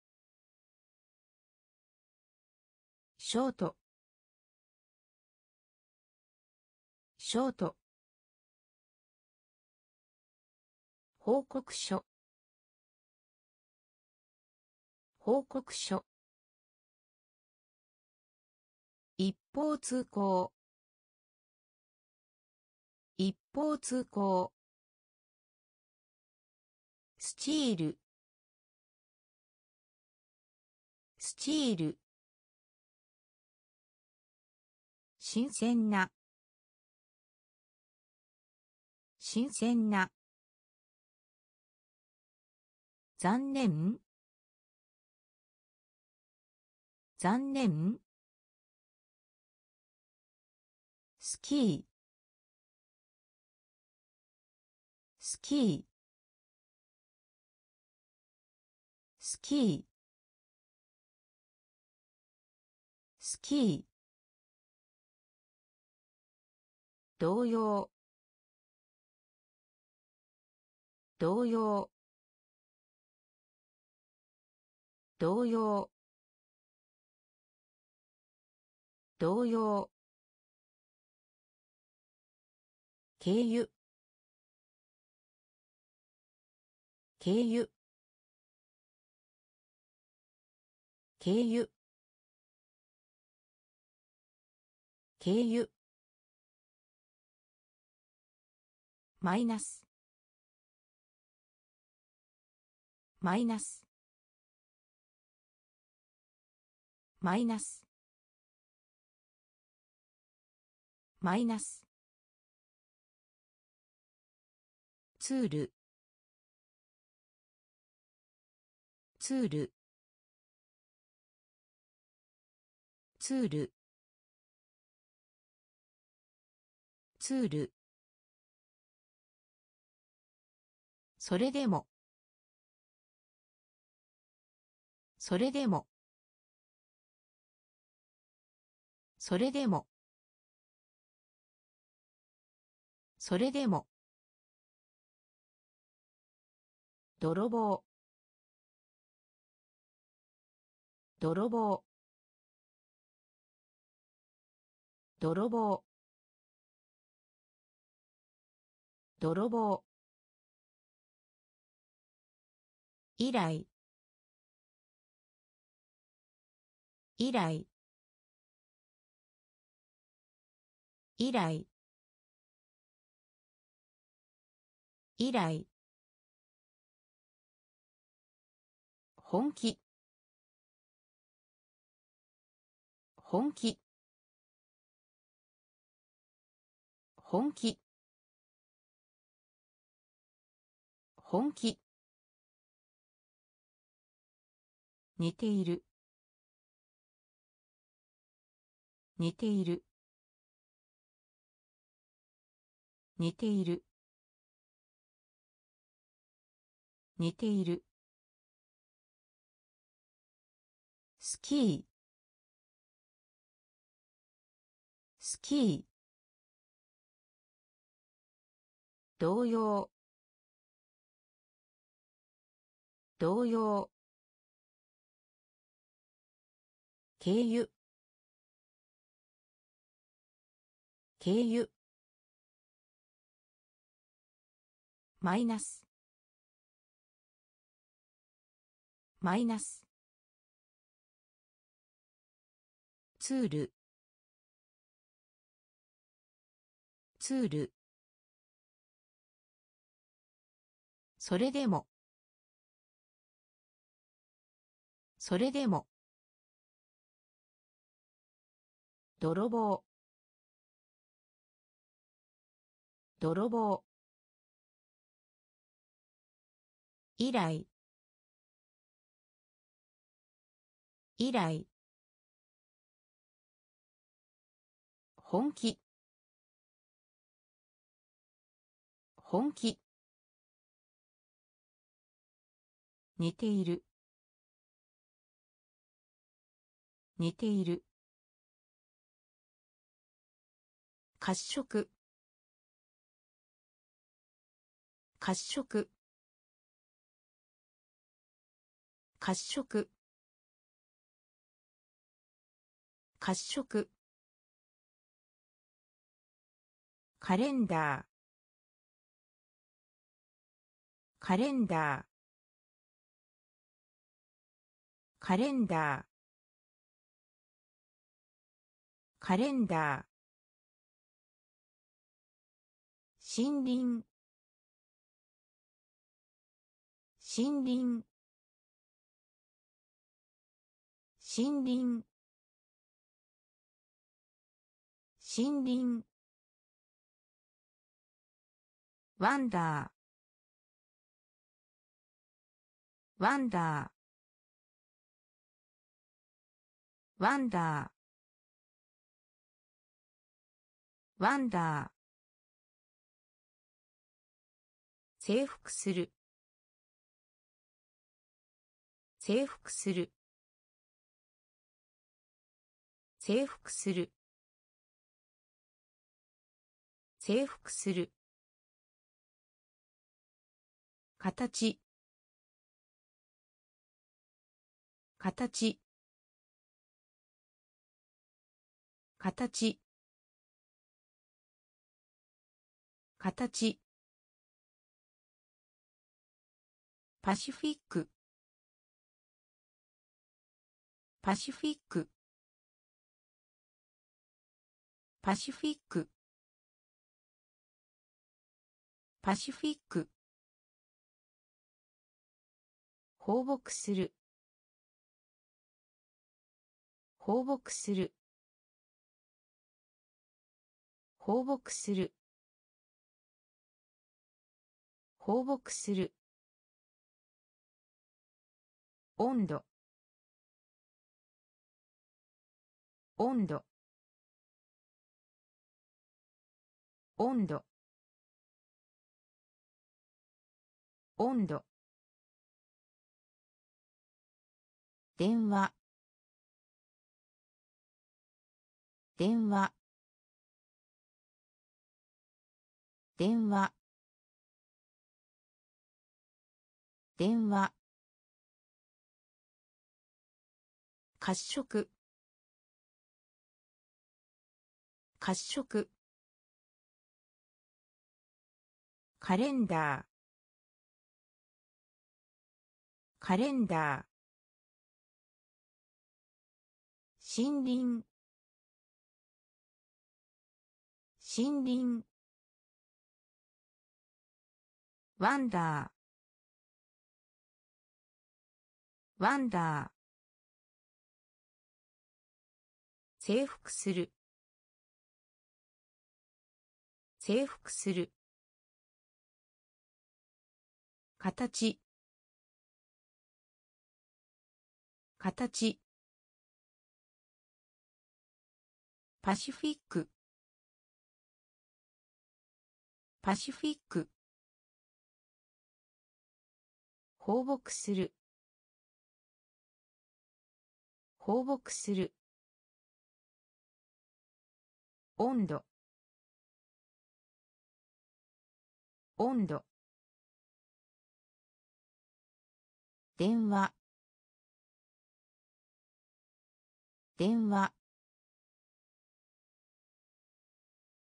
[SPEAKER 1] ショート、ショート、報告書、報告書、一方通行、一方通行、スチール、スチール、新鮮な、新鮮な、残念、残念、 スキースキースキースキー同様同様同様同様経由経由経由経由マイナスマイナスマイナスマイナスツールツールツールツールそれでもそれでもそれでもそれでも泥棒泥棒泥棒泥棒以来以来以来以来本気本気本気本気似ている似ている似ている似ているスキースキー同様同様経由経由マイナスマイナスツールツールそれでもそれでも泥棒泥棒以来以来本気本気似ている似ている褐色褐色褐色褐色カレンダーカレンダーカレンダーカレンダー森林森林森林森林ワンダーワンダーワンダーワンダー。征服する。征服する。征服する。征服する。形。形。形。形。パシフィック。パシフィック。パシフィック。パシフィック。放牧する。放牧する。放牧する。放牧する。温度。温度。温度。温度。電話。電話。電話。電話。褐色。褐色。カレンダー。カレンダー。森林。森林。ワンダー。ワンダー。征服する。征服する。形。形。パシフィック。パシフィック。放牧する。放牧する。温度。温度。電話。電話。